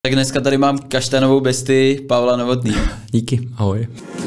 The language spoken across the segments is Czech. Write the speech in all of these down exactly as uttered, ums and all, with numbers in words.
Tak dneska tady mám kaštanovou bestii Pavla Novotný. Díky, ahoj.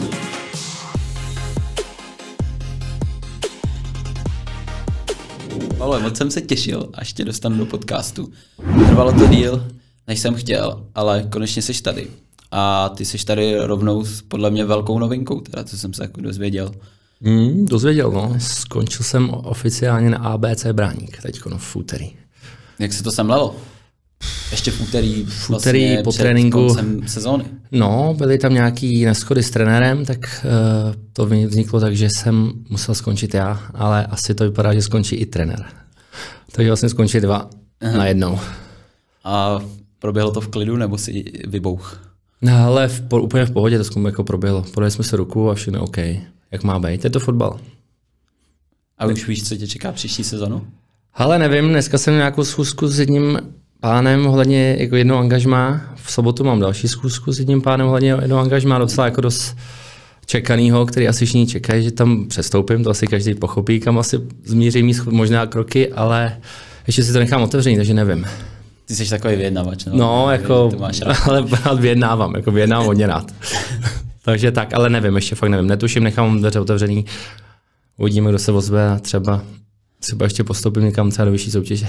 Pavle, moc jsem se těšil, až tě dostanu do podcastu. Trvalo to díl, než jsem chtěl, ale konečně seš tady. A ty seš tady rovnou s podle mě velkou novinkou, teda co jsem se jako dozvěděl. Mm, dozvěděl, no. Skončil jsem oficiálně na A B C Braník, teďko no, v úterý. Jak se to semlelo? Ještě v úterý, v úterý vlastně po tréninku koncem sezóny. No, byly tam nějaký neshody s trenérem, tak uh, to vzniklo tak, že jsem musel skončit já, ale asi to vypadá, že skončí i trenér. Takže vlastně skončí dva Aha. na jednou. A proběhlo to v klidu, nebo si vybouch? No, ale v, po, úplně v pohodě to jako proběhlo. Podali jsme se ruku a všechno OK. Jak má být, je to fotbal. A už víš, co tě čeká příští sezonu? Ale nevím, dneska jsem nějakou schůzku s jedním pánem ohledně jako jednoho angažmá. V sobotu mám další schůzku s jedním pánem ohledně jednoho angažmá, docela jako dost čekanýho, který asi všichni čekají, že tam přestoupím, to asi každý pochopí, kam asi zmíří mý možná kroky, ale ještě si to nechám otevřený, takže nevím. Ty jsi takový vyjednavač, no? No, jako, ale rád vyjednávám, jako vyjednávám hodně rád. Takže tak, ale nevím, ještě fakt nevím, netuším, nechám dveře otevřený, uvidíme, kdo se ozve a třeba, třeba ještě postoupím někam třeba do vyšší soutěže.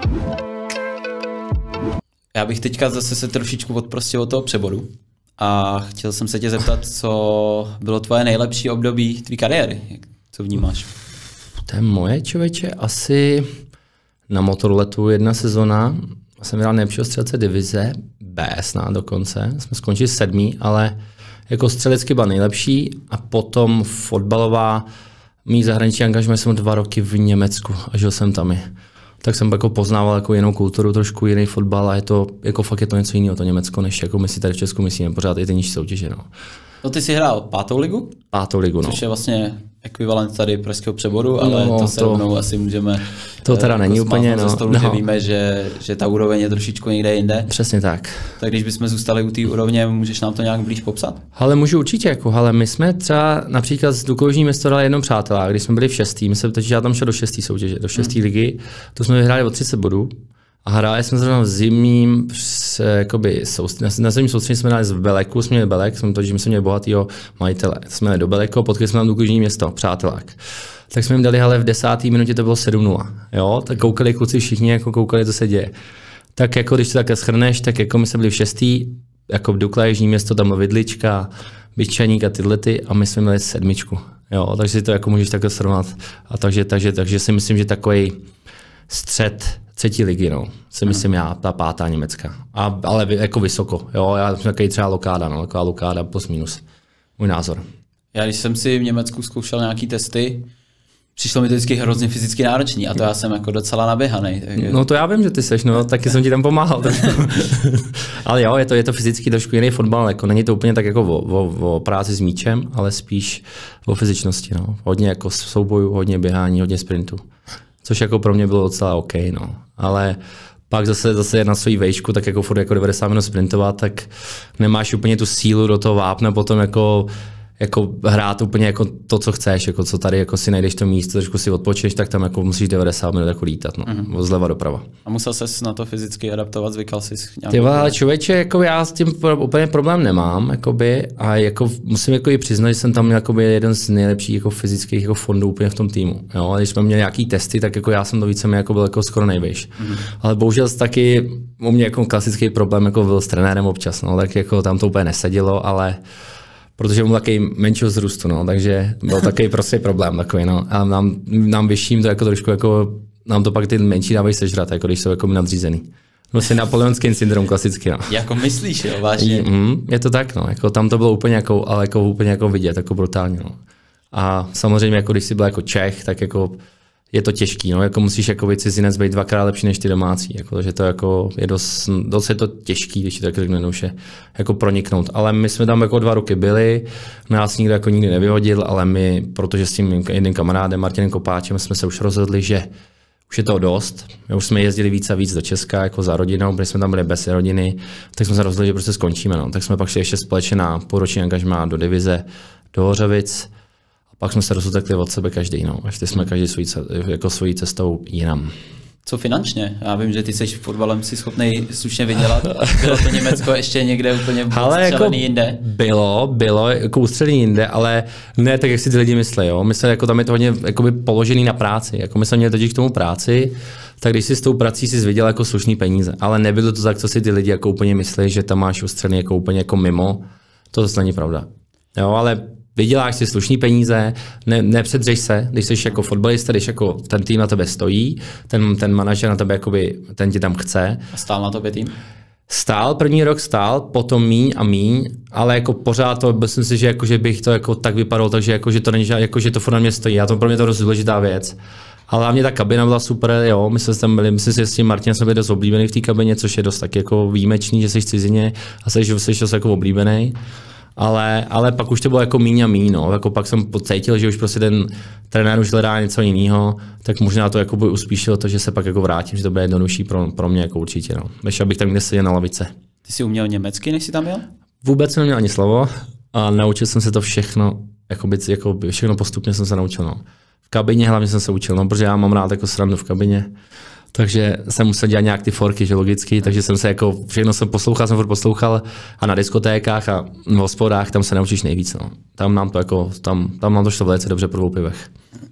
Já bych teďka zase se trošičku odprostil od toho přeboru a chtěl jsem se tě zeptat, co bylo tvoje nejlepší období tvé kariéry, co vnímáš? To je moje, člověče, asi na motorletu jedna sezona, jsem hrál nejlepšího střelce divize, B snad dokonce, jsme skončili sedmý, ale jako střelecky byla nejlepší a potom fotbalová, mý zahraniční angažmá jsem dva roky v Německu a žil jsem tam i. Tak jsem jako poznával jako jinou kulturu, trošku jiný fotbal a je to, jako fakt je to něco jiného, to Německo, než jako my si tady v Česku myslíme, pořád i ty nižší soutěže. No. No ty jsi hrál pátou ligu? Pátou ligu, no. Což je vlastně ekvivalent tady pražského přeboru, ale no, to se to, rovnou asi můžeme... To teda není úplně, no. Stolu, no. Že víme, že, že ta úroveň je trošičku někde jinde. Přesně tak. Tak když bychom zůstali u té úrovně, můžeš nám to nějak blíž popsat? Ale můžu určitě, jako, ale my jsme třeba například z Dukovžní město dali jednou přátelá, když jsme byli v šestý, my jsme, takže já tam šel do šestý soutěže, do šestý hmm. ligy, to jsme vyhráli o třicet bodů. A hráli jsme zrovna v zimním, jakoby, soustředí, na zimním soustředí jsme hráli v Beleku, jsme měli Belek, jsme to, že jsme měli bohatýho majitele. Jsme jeli do Beleku, potkali jsme tam Dukovžní město, přátelák. Tak jsme jim dali, ale v desáté minutě to bylo sedm nula. Jo? Tak koukali kluci všichni, jako koukali, co se děje. Tak jako když to takhle shrneš, tak jako my jsme byli v šestý, jako v Dukle, Jižní město, tam byl Vidlička, Byčaník a tyhle ty, a my jsme měli sedmičku. Jo? Takže si to jako můžeš takhle srovnat. A takže, takže, takže si myslím, že takový střed třetí ligy, no, si myslím já, ta pátá německá. A, ale jako vysoko, jo, já jsem takový třeba lokáda, no, taková lokáda plus minus, můj názor. Já když jsem si v Německu zkoušel nějaký testy, přišlo mi to vždycky hrozně fyzicky náročný a to já jsem jako docela naběhaný. Tak... No to já vím, že ty seš, no, taky jsem ti tam pomáhal. Ale jo, je to, je to fyzicky trošku jiný fotbal, jako není to úplně tak jako o, o, o práci s míčem, ale spíš o fyzičnosti, no. Hodně jako soubojů, hodně běhání, hodně sprintů. Což jako pro mě bylo docela OK, no. Ale pak zase, zase na svou vejšku, tak jako furt jako devadesát minut sprintovat, tak nemáš úplně tu sílu do toho vápna potom jako, jako hrát úplně jako to, co chceš, jako co tady jako si najdeš to místo, trošku si odpočeš, tak tam jako musíš devadesát minut jako lítat, no, mm-hmm. od zleva doprava. A musel ses na to fyzicky adaptovat, zvykal jsi nějakou... Tyva, člověče, jako já s tím úplně problém nemám, jakoby, a jako musím jako i přiznat, že jsem tam měl jakoby jeden z nejlepších jako fyzických jako fondů úplně v tom týmu. Jo? A když jsme měli nějaký testy, tak jako já jsem to víceméně jako byl jako skoro nejvyšší. Mm-hmm. Ale bohužel taky u mě jako klasický problém jako byl s trenérem občas, no, tak jako tam to úplně nesadilo, ale protože mám takový menšího zrůstu, no, takže byl takový prostě problém takový, no. A nám, nám vyšším to jako trošku jako, nám to pak ty menší dávají sežrat, jako když jsou jako nadřízený. Vlastně napoleonský syndrom klasicky, no. Jako myslíš, jo, vážně? Mm, je to tak, no, jako tam to bylo úplně jako, ale jako úplně jako vidět, jako brutálně, no. A samozřejmě jako když jsi byl jako Čech, tak jako je to těžký, no, jako musíš jako být cizinec být dvakrát lepší než ty domácí, jako, že to jako je dost, dost je to těžký, když ti to tak řeknu jednoduše, jako proniknout, ale my jsme tam jako dva roky byli, nás nikdo jako nikdy nevyhodil, ale my, protože s tím jedním kamarádem Martinem Kopáčem jsme se už rozhodli, že už je toho dost, my už jsme jezdili víc a víc do Česka jako za rodinou, protože jsme tam byli bez rodiny, tak jsme se rozhodli, že prostě skončíme, no, tak jsme pak šli ještě společně na půlroční angažmá do divize, do Hořovic. Pak jsme se rozutekli od sebe každý, no. Ještě jsme každý svojí, jako svojí cestou jinam. Co finančně? Já vím, že ty jsi fotbalem si schopný slušně vydělat. Bylo to Německo ještě někde úplně ustřelený jako jinde? Bylo, bylo jako ustřelený jinde, ale ne tak, jak si ty lidi myslí. Jo? Myslím, jako tam je to hodně jakoby položený na práci. Jako my jsme měli totiž k tomu práci, tak když si s tou prací si vydělal jako slušný peníze. Ale nebylo to tak, co si ty lidi jako úplně myslí, že tam máš ustřelený jako úplně jako mimo. To zase není pravda. Jo, ale vyděláš si slušný peníze, ne, nepředřeš se, když jsi jako fotbalista, když jako ten tým na tebe stojí, ten, ten manažer na tebe, jakoby, ten ti tam chce. A stál na tobě tým? Stál, první rok stál, potom míň a míň, ale jako pořád to, myslím si, že, jako, že bych to jako tak vypadalo, takže jako, že to není, jako, že to furt na mě stojí. A to pro mě to dost důležitá věc. Ale hlavně ta kabina byla super, jo, my jsme tam byli, myslím si, že s tím Martinem jsme byli dost oblíbený v té kabině, což je dost tak jako výjimečný, že jsi v cizině a jsi, že jsi dost jako oblíbený. Ale, ale pak už to bylo jako míň a míň, no. Jako pak jsem pocítil, že už prostě ten trenér už hledá něco jiného, tak možná to jako by uspíšilo to, že se pak jako vrátím, že to bude jednodušší pro, pro mě jako určitě, no. Než abych tam někde seděl na lavice. Ty jsi uměl německy, než jsi tam jel? Vůbec jsem neměl ani slovo a naučil jsem se to všechno, jako by, jako by všechno postupně jsem se naučil, no. V kabině hlavně jsem se učil, no, protože já mám rád jako srandu v kabině. Takže jsem musel dělat nějak ty forky, že logicky, takže jsem se jako, všechno jsem poslouchal, jsem furt poslouchal a na diskotékách a v hospodách tam se naučíš nejvíc, no. Tam nám to jako, tam, tam nám to šlo velice dobře po dvou pivech.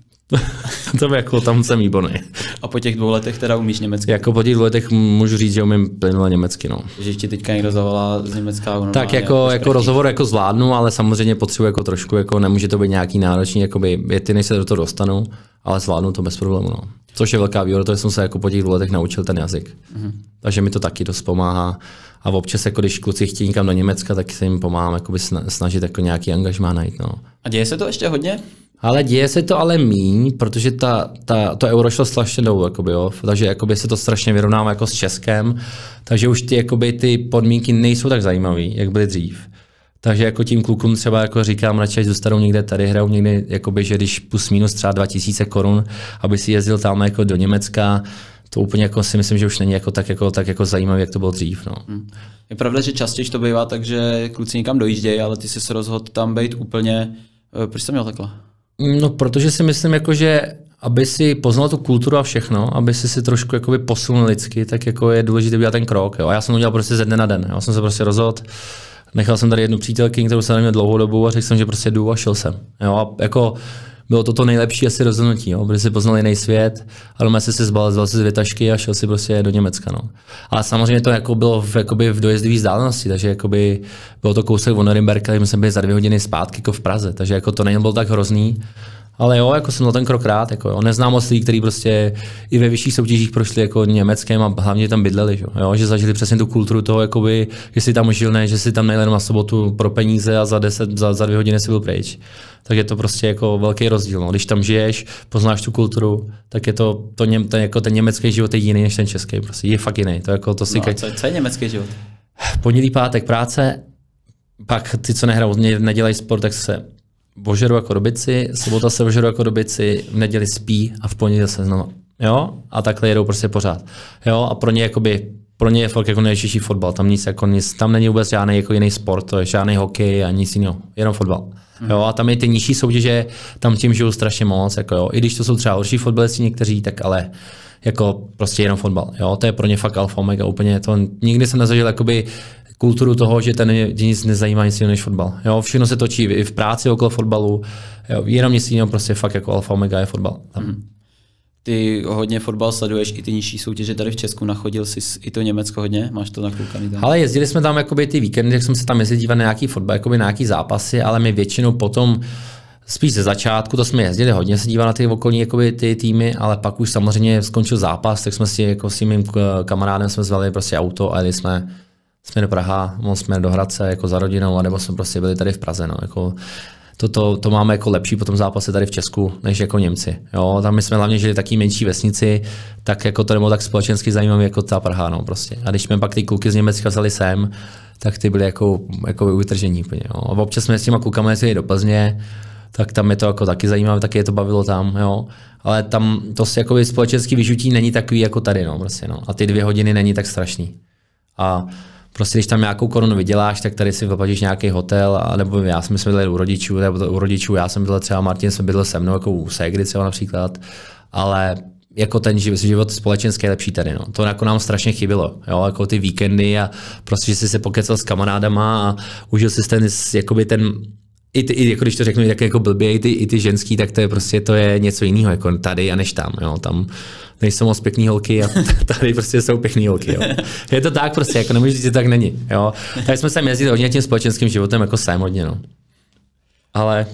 To by jako, tam jsem výborný. A po těch dvou letech teda umíš německy? Jako po těch dvou letech můžu říct, že umím plynule německy, no. Že ti teďka někdo zavolá z Německa? Tak jako, jako rozhovor jako zvládnu, ale samozřejmě potřebuji jako trošku, jako nemůže to být nějaký náročný, jakoby věty, než se do toho dostanu, ale zvládnu to bez problému, no. Což je velká výhoda, to jsem se jako po těch dvou letech naučil ten jazyk. Mm-hmm. Takže mi to taky dost pomáhá. A občas, jako když kluci chtějí někam do Německa, tak se jim pomáhám jakoby snažit jako nějaký angažmá najít, no. A děje se to ještě hodně? Ale děje se to ale míň, protože ta, ta, to euro šlo strašně dolů, jakoby, jo. Takže jakoby se to strašně vyrovnává jako s Českem, takže už ty, jakoby, ty podmínky nejsou tak zajímavé, jak byly dřív. Takže jako tím klukům třeba jako říkám, radši zůstanou někde tady, hrajou někde, jakoby, že když plus minus třeba dva tisíce korun, aby si jezdil tam jako do Německa, to úplně jako si myslím, že už není jako tak, jako, tak jako zajímavé, jak to bylo dřív. No. Hmm. Je pravda, že častěji to bývá tak, že kluci někam dojíždějí, ale ty jsi se rozhodl tam být úplně. Proč jsi měl takhle? No, protože si myslím, jako, že aby si poznal tu kulturu a všechno, aby si si trošku jakoby posunul lidsky, tak jako je důležité udělat ten krok. Jo. A já jsem to udělal prostě ze dne na den. Já jsem se prostě rozhodl. Nechal jsem tady jednu přítelkyni, kterou jsem neměl dlouhou dobu a řekl jsem, že prostě jdu a šel jsem. Jo, a jako bylo to to nejlepší asi rozhodnutí, jo, protože si poznal jiný svět, ale mě si zbal, zbal si z vytažky a šel si prostě do Německa. No. Ale samozřejmě to jako bylo v, jakoby v dojezdové vzdálenosti, takže jakoby bylo to kousek od Norimberka, takže jsme byli za dvě hodiny zpátky jako v Praze, takže jako to nebylo tak hrozný. Ale jo, jako jsem na ten krok rád, jako jo. Neznám moc lidí, kteří prostě i ve vyšších soutěžích prošli jako Německém a hlavně tam bydleli, že, jo? Že zažili přesně tu kulturu toho, jakoby, že si tam žil, ne, že si tam nejel na sobotu pro peníze a za, deset, za, za dvě hodiny si byl pryč. Tak je to prostě jako velký rozdíl. No. Když tam žiješ, poznáš tu kulturu, tak je to, to něm, ten, jako ten německý život je jiný než ten český. Prostě. Je fakt jiný. To jako, to si no, co, co je německý život? Pondělí, pátek práce, pak ty, co nehrajou, nedělají sport, tak se ožeru jako dobyci, sobota se ožeru jako dobyci, v neděli spí a v pondělí se znovu. Jo? A takhle jedou prostě pořád. Jo? A pro ně jakoby, pro ně je fakt jako nejtěžší fotbal. Tam nic jako nic, tam není vůbec žádný jako jiný sport, to je žádný hokej a nic jiného, jenom fotbal. Hmm. Jo? A tam je ty nižší soutěže, tam tím žijou strašně moc, jako jo. I když to jsou třeba horší fotbalisti někteří, tak ale jako prostě jenom fotbal. Jo? To je pro ně fakt alfa omega úplně. To nikdy jsem nezažil jakoby kulturu toho, že ten nic nezajímá nic jiného než fotbal. Jo, všechno se točí i v práci okolo fotbalu, jo, jenom nic jiného, prostě fakt jako alfa omega je fotbal. Hmm. Ty hodně fotbal sleduješ, i ty nižší soutěže tady v Česku, nachodil jsi i to Německo hodně, máš to nakoukaný tam? Ale jezdili jsme tam jakoby ty víkendy, jak jsem se tam jezdil dívat na nějaký fotbal, jakoby na nějaký zápasy, ale my většinou potom spíš ze začátku, to jsme jezdili hodně se dívat na ty okolní jakoby, ty týmy, ale pak už samozřejmě skončil zápas, tak jsme si jako s tím mým kamarádem jsme zvali prostě auto a jeli jsme jsme do Praha, jsme do Hradce jako za rodinou, anebo jsme prostě byli tady v Praze. No, jako to, to, to máme jako lepší po tom zápase tady v Česku, než jako Němci. Jo, tam my jsme hlavně žili v taký menší vesnici, tak jako to nebylo tak společensky zajímavé jako ta Praha. No, prostě. A když jsme pak ty kluky z Německa vzali sem, tak ty byly jako, jako vytržení. Jo. A občas jsme s těma klukama jezdili do Plzně, tak tam je to jako taky zajímavé, taky je to bavilo tam. Jo. Ale tam to si jako společenský vyžití není takový jako tady. No, prostě, no. A ty dvě hodiny není tak strašný. A prostě když tam nějakou korunu vyděláš, tak tady si vyplatíš nějaký hotel, a nebo já jsme byli u rodičů, nebo u rodičů, já jsem byl třeba Martin, jsme bydlel se mnou, jako u ségry třeba například, ale jako ten život společenský je lepší tady. No. To jako nám strašně chybilo. Jo? Jako ty víkendy a prostě, že jsi se pokecel s kamarádama a užil si ten, jakoby ten I, ty, i jako když to řeknu tak jako blbě, i ty, i ty ženský, tak to je prostě to je něco jiného jako tady a než tam. Jo. Tam nejsou moc pěkný holky a tady prostě jsou pěkný holky. Jo. Je to tak prostě, jako nemůžu říct, že tak není. Jo. Tady jsme se jezdili hodně tím společenským životem jako sem hodně. No. Ale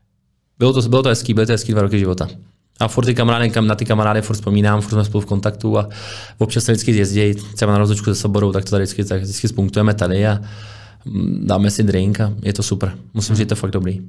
bylo to, bylo to hezký, byly to hezký dva roky života. A furt ty kamarády, na ty kamarády furt vzpomínám, furt jsme spolu v kontaktu a občas se vždycky jezdí, třeba na rozlučku se Soborou, tak to tady vždycky, tak vždycky spunktujeme tady a dáme si drink a je to super. Musím říct, to fakt dobrý.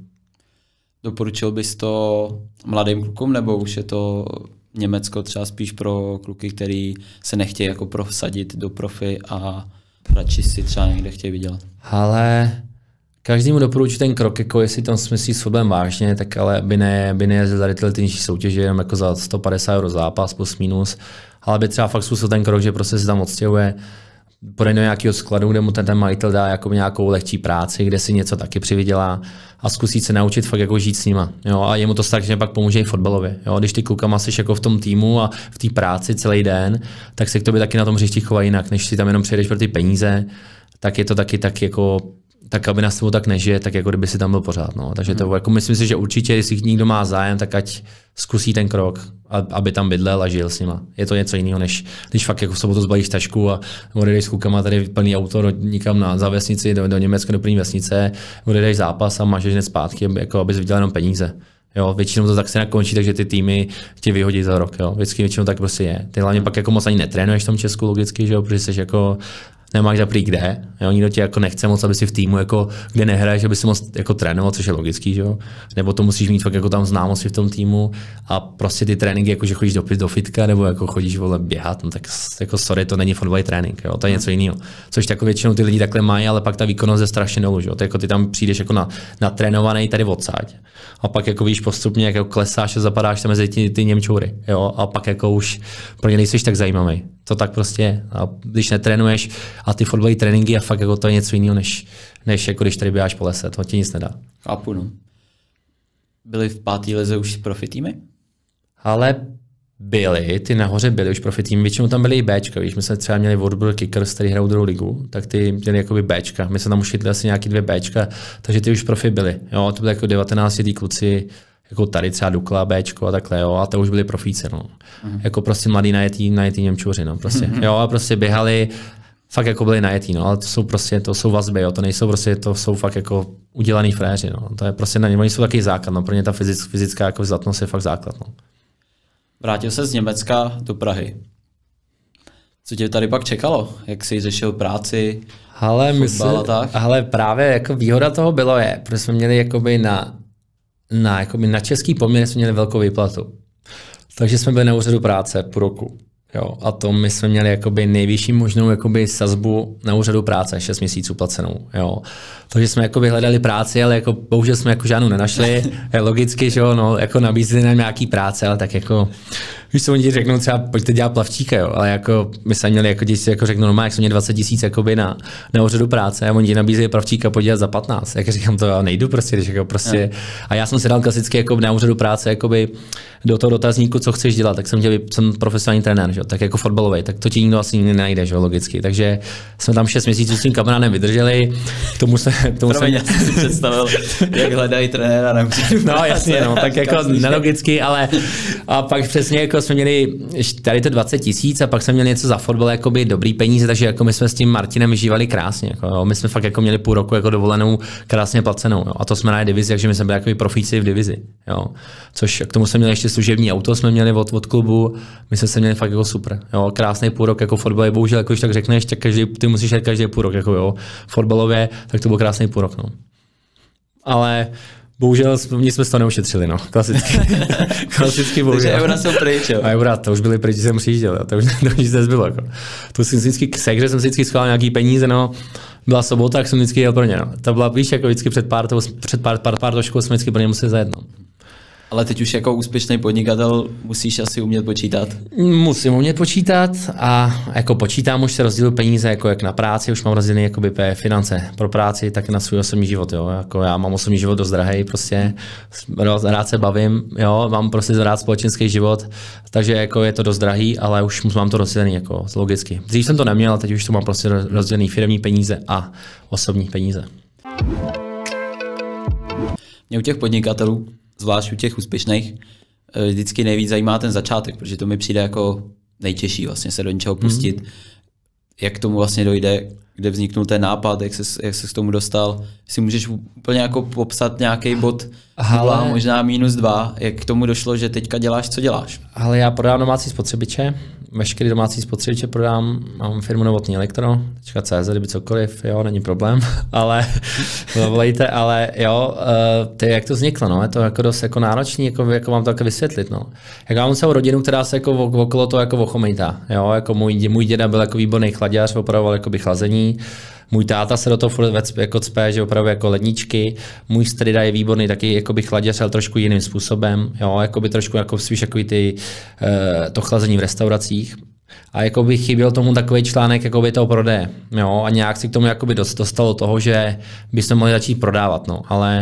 Doporučil bys to mladým klukům, nebo už je to Německo třeba spíš pro kluky, který se nechtějí jako prosadit do profi a radši si třeba někde chtějí vydělat? Ale každému doporučuji ten krok, jako jestli tam smyslí s fotbalem vážně, tak ale by ne, by nejezdil tady tyhle ty nižší soutěže, jenom jako za sto padesát euro zápas plus minus, ale by třeba fakt zkusil ten krok, že prostě se tam odstěhuje, půjde do nějakého skladu, kde mu ten, ten majitel dá jako nějakou lehčí práci, kde si něco taky přivydělá a zkusí se naučit fakt jako žít s nima. Jo? A jemu to strašně pak pomůže i fotbalově. Jo? Když ty klukama jsi jako v tom týmu a v té práci celý den, tak se k tobě taky na tom hřišti chovají jinak, než si tam jenom přijedeš pro ty peníze, tak je to taky tak jako tak aby na sebe tak nežije, tak jako kdyby si tam byl pořád. No. Takže to jako myslím si, že určitě, jestli někdo má zájem, tak ať zkusí ten krok, aby tam bydlel a žil s nima. Je to něco jiného, než když fakt jako v sobotu zbalíš tašku a odejdeš s klukama tady plný auto do, nikam na za vesnici, do, do Německa, do první vesnice, odejdeš zápas a máš hned zpátky, jako abys vydělal jenom peníze. Jo, většinou to tak se nakončí, takže ty týmy tě vyhodí za rok. Jo. Vždycky většinou tak prostě je. Ty hlavně pak jako moc ani netrénuješ v tom Česku logicky, že jo, protože jsi jako nemáš zaprý kde, jo? Nikdo tě jako nechce moc, aby si v týmu, jako, kde nehraješ, aby si moc jako trénoval, což je logický, že jo? Nebo to musíš mít fakt jako tam známosti v tom týmu a prostě ty tréninky, jako že chodíš do, do fitka nebo jako chodíš vole běhat, no tak jako sorry, to není fotbalový trénink, jo? To je něco jiného. Což jako většinou ty lidi takhle mají, ale pak ta výkonnost je strašně dolů, že jo? To jako ty tam přijdeš jako na, natrénovaný tady odsaď a pak jako víš postupně jako klesáš a zapadáš tam mezi ty, ty Němčoury, jo? A pak jako už pro ně nejseš tak zajímavý. To tak prostě je. A když netrénuješ a ty fotbalové tréninky a fakt jako to je něco jiného, než, než jako když tady běháš po lese, to ti nic nedá. Chápu, no. Byly v páté lize už profi týmy? Ale byly, ty nahoře byly už profi týmy, většinou tam byly i Bčka, víš, my jsme třeba měli World Kickers, který hrajou druhou ligu, tak ty měli jakoby Bčka, my jsme tam už chytli asi nějaký dvě Bčka, takže ty už profi byly, jo, to byly jako devatenácti kluci, jako tady třeba Dukla, Bčko a takhle, jo, a to už byli profíci, no. Uh-huh. Jako prostě mladí najetí, najetí Němčuři, no, prostě, uh-huh. jo, a prostě běhali, fakt jako byli najetí, no, ale to jsou prostě, to jsou vazby, jo, to nejsou prostě, to jsou fakt jako udělaný fréři, no, to je prostě na ně, oni jsou taky základ, no, pro ně ta fyzic, fyzická jako zdatnost je fakt základ, no. Vrátil se z Německa do Prahy. Co tě tady pak čekalo? Jak jsi řešil práci, ale fotbal a tak? Ale právě jako výhoda toho bylo je, protože jsme měli jakoby na Na, jakoby na český poměr jsme měli velkou výplatu. Takže jsme byli na úřadu práce půl roku. Jo, a to my jsme měli jakoby nejvyšší možnou jakoby sazbu na úřadu práce, šest měsíců placenou. Jo. Takže jsme jakoby hledali práci, ale jako bohužel jsme jako žádnou nenašli. Je logicky, že jo, no, jako nabízeli nám nějaký práce, ale tak jako, víš co, oni ti řeknou třeba, pojďte dělat plavčíka, jo, ale jako my jsme měli, jako když si jako řeknou, normálně, jak jsme měli dvacet tisíc jakoby na, na úřadu práce a oni ti nabízeli plavčíka podělat za patnáct. Jak říkám, to já nejdu prostě, když jako prostě. A já jsem si dal klasicky jako na úřadu práce jakoby do toho dotazníku, co chceš dělat, tak jsem chtěl, jsem profesionální trenér, že? Tak jako fotbalový, tak to ti nikdo asi nikdy nenajde, že? Logicky. Takže jsme tam šest měsíců s tím kamarádem vydrželi. K tomu se, k tomu Promiň, jsem si představil, jak hledají trenéra na úřadu. No jasně, no, tak jako nelogicky, ale a pak přesně jako jsme měli tady to dvacet tisíc a pak jsme měli něco za fotbal, jakoby dobrý peníze, takže jako my jsme s tím Martinem žívali krásně. Jako, jo. My jsme fakt jako měli půl roku jako dovolenou krásně placenou. Jo. A to jsme na divizi, takže my jsme byli jako profíci v divizi. Jo. Což k tomu jsme měli ještě služební auto, jsme měli od, od klubu, my jsme se měli fakt jako super. Jo. Krásný půl rok jako fotbal, bohužel, jako když tak řekneš, tak každý, ty musíš jít každý půl rok, jako jo. Fotbalově, tak to byl krásný půl rok. No. Ale bohužel nic jsme z toho neušetřili, no. Klasicky. Klasicky bohužel. Takže eura jsou pryč, jo. A eura, to už byly pryč, že jsem přijížděl, to už, to už nezbylo, jako. To jsem vždycky, k segře jsem si vždycky schoval nějaký peníze, no. Byla sobota, tak jsem vždycky jel pro ně, no. To byla, víš, jako vždycky před pár, to, před pár, pár, pár trošku jsme vždycky pro ně museli zajet, no. Ale teď už jako úspěšný podnikatel musíš asi umět počítat. Musím umět počítat a jako počítám, už se rozděluji peníze jako jak na práci, už mám rozdělený jakoby finance pro práci, tak na svůj osobní život. Jo. Jako já mám osobní život dost drahej, prostě rád se bavím, jo. Mám prostě rád společenský život, takže jako je to dost drahý, ale už mám to rozdělený jako logicky. Dřív jsem to neměl, teď už to mám prostě rozdělený firemní peníze a osobní peníze. Mě u těch podnikatelů, zvlášť u těch úspěšných, vždycky nejvíc zajímá ten začátek, protože to mi přijde jako nejtěžší vlastně se do něčeho pustit. Mm. Jak k tomu vlastně dojde, kde vzniknul ten nápad, jak se, jak se k tomu dostal. Si můžeš úplně jako popsat nějaký bod, nula, možná minus dva, jak k tomu došlo, že teďka děláš, co děláš? Ale já prodám domácí spotřebiče, veškerý domácí spotřebiče prodám, mám firmu Novotný Elektro, tečka cé zet, kdyby cokoliv, jo, není problém, ale volejte, ale jo, ty, jak to vzniklo, no, je to jako dost jako náročný, jako, jako vám to jako vysvětlit, no. Jak mám celou rodinu, která se jako okolo toho jako ochomejtá, jo, jako můj, můj děda byl jako výborný chladěř, opravoval jako by chlazení. Můj táta se do toho furt jako cpe, že opravdu jako ledničky. Můj strýda je výborný taky jakoby chladěř, ale trošku jiným způsobem. Jo, jakoby trošku jako spíš jako ty, to chlazení v restauracích. A jakoby chyběl tomu takový článek jakoby toho prodeje. Jo, a nějak si k tomu jakoby dostalo toho, že bychom mohli začít prodávat. No. Ale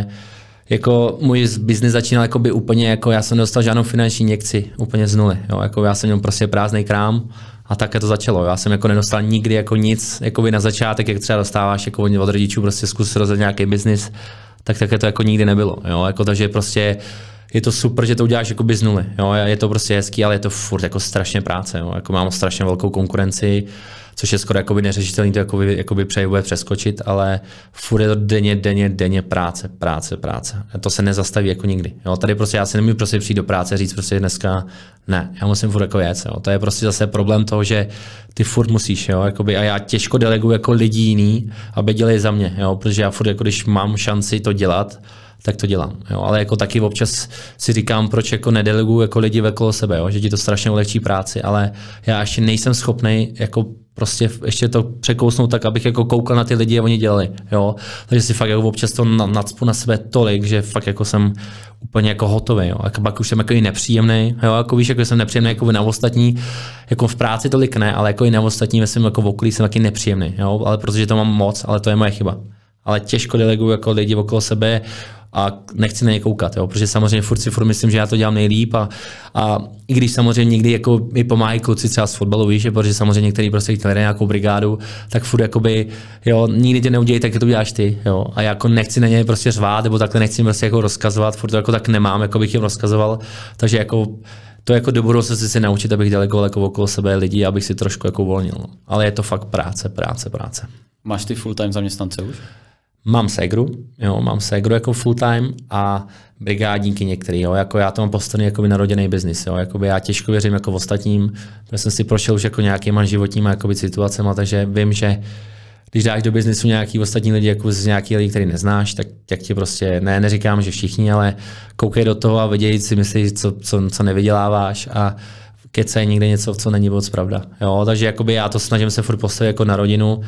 jako můj biznis začínal jakoby úplně jako, já jsem nedostal žádnou finanční injekci, úplně z nuly. Jo, jako já jsem měl prostě prázdný krám. A také to začalo. Já jsem jako nedostal nikdy jako nic, jakoby na začátek, jak třeba dostáváš jako od rodičů, prostě zkus rozjet nějaký biznis, tak také to jako nikdy nebylo. Jo? Jako, takže prostě je to super, že to uděláš jako z nuly. Jo? Je to prostě hezký, ale je to furt jako strašně práce. Jo? Jako mám strašně velkou konkurenci, což je skoro jakoby neřešitelný to jakoby, jakoby přeje přeskočit, ale furt je to denně, denně, denně práce, práce, práce. A to se nezastaví jako nikdy. Jo? Tady prostě já si nemůžu prostě přijít do práce a říct prostě dneska ne, já musím furt jako jet. Jo? To je prostě zase problém toho, že ty furt musíš, jo? Jakoby, a já těžko deleguji jako lidi jiný, aby dělali za mě, jo? Protože já furt jako když mám šanci to dělat, tak to dělám. Jo? Ale jako taky občas si říkám, proč jako nedeleguju jako lidi okolo sebe, jo? Že ti to strašně ulehčí práci, ale já ještě nejsem schopný jako prostě ještě to překousnout tak, abych jako koukal na ty lidi a oni dělali. Jo? Takže si fakt jako občas to nacpu na sebe tolik, že fakt jako jsem úplně jako hotový. Jo? A pak už jsem jako i nepříjemný. Jo? Jako víš, jako jsem nepříjemný jako na ostatní. Jako v práci tolik ne, ale jako i na ostatní ve svém jako okolí jsem taky nepříjemný. Jo? Ale protože to mám moc, ale to je moje chyba. Ale těžko deleguju jako lidi okolo sebe a nechci na ně koukat, jo? Protože samozřejmě furt si furt myslím, že já to dělám nejlíp a, a i když samozřejmě někdy jako mi pomáhají kluci třeba z fotbalu, víš, protože samozřejmě některý prostě chtěli nějakou brigádu, tak furt jakoby, jo, nikdy tě neudějí, tak to uděláš ty, jo? A já jako nechci na ně prostě řvát, nebo takhle nechci prostě jako rozkazovat, furt to jako tak nemám, jako bych jim rozkazoval, takže jako to jako do budoucnosti si naučit, abych delegoval jako okolo sebe lidi, abych si trošku jako uvolnil. No. Ale je to fakt práce, práce, práce. Máš ty full-time zaměstnance už? Mám ségru, jo, mám ségru jako full time a brigádníky některý, jo, jako já to mám postavený jako naroděný biznis, jo, jako já těžko věřím jako v ostatním, protože jsem si prošel už jako nějakýma životníma jako situacema, takže vím, že když dáš do biznisu nějaký ostatní lidi, jako z nějaký lidi, který neznáš, tak jak ti prostě, ne, neříkám, že všichni, ale koukej do toho a viděj si myslíš, co, co, co nevyděláváš a kecej někde něco, co není moc pravda, jo, takže jakoby já to snažím se furt postavit jako na rodinu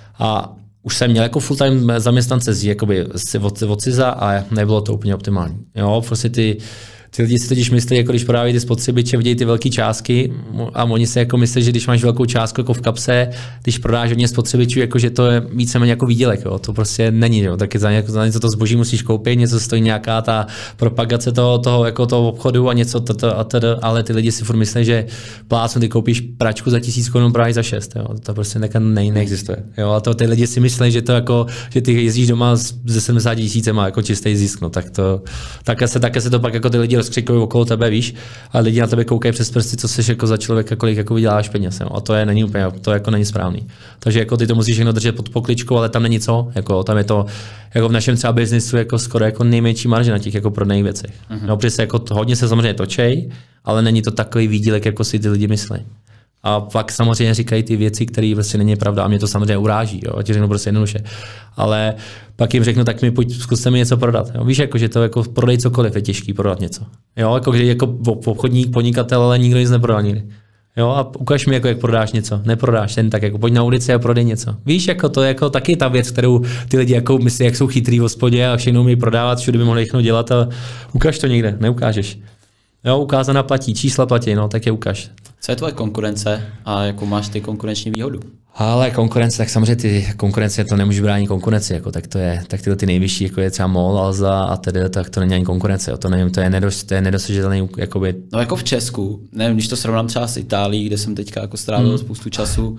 a už jsem měl jako full-time zaměstnance z, jakoby, od, od Ciza a nebylo to úplně optimální. Jo, prostě ty, ty lidi si totiž myslí, jako když prodávají ty spotřebiče, vidějí ty velké částky a oni si jako myslí, že když máš velkou částku jako v kapse, když prodáš hodně spotřebičů, jako že to je víceméně jako výdělek. Jo. To prostě není. Jo. Taky za, něco, za něco to zboží musíš koupit, něco stojí nějaká ta propagace toho, toho, jako toho obchodu a něco, tato, a tato, ale ty lidi si furt myslí, že plácnu, ty koupíš pračku za tisíc korun, prodáš za šest. Jo. To prostě ne, ne, neexistuje. Jo. A to ty lidi si myslí, že to jako, že ty jezdíš doma ze sedmdesát tisícema jako čistý zisk. No. Tak to, také se, také se to pak jako ty lidi rozkřikují okolo tebe, víš, a lidi na tebe koukají přes prsty, co jsi jako za člověka, kolik jako vyděláš peněz, jo? A to je není úplně, to jako není správný. Takže jako ty to musíš všechno držet pod pokličkou, ale tam není co, jako tam je to jako v našem třeba biznisu jako skoro jako nejmenší marže na těch jako prodejných věcech. Mm-hmm. No, protože se jako hodně se samozřejmě točej, ale není to takový výdělek, jako si ty lidi myslí. A pak samozřejmě říkají ty věci, které prostě není pravda a mě to samozřejmě uráží, jo? A ti řeknu prostě jednoduše. Ale pak jim řeknu, tak mi pojď, zkuste mi něco prodat. Jo? Víš, jako, že to jako prodej cokoliv je těžký prodat něco. Jo, jako, že jako obchodník, podnikatel, ale nikdo nic neprodal nikdy. Jo, a ukaž mi, jako, jak prodáš něco. Neprodáš, jen tak jako pojď na ulici a prodej něco. Víš, jako to je jako taky ta věc, kterou ty lidi jako myslí, jak jsou chytrý v hospodě a všechno umí prodávat, všude by mohli všechno dělat a ukaž to někde, neukážeš. Jo, ukázaná platí, čísla platí, no, tak je ukaž. Co je tvoje konkurence a jakou máš ty konkurenční výhodu? Ale konkurence, tak samozřejmě ty konkurence, to nemůžu bránit konkurenci, jako, tak to je, tak tyhle ty nejvyšší, jako je třeba MOL, Alza a tedy, tak to není ani konkurence, jo, to nevím, to je, nedos, to je nedosažitelný, jakoby. No jako v Česku, nevím, když to srovnám třeba s Itálií, kde jsem teďka jako strávil hmm. spoustu času,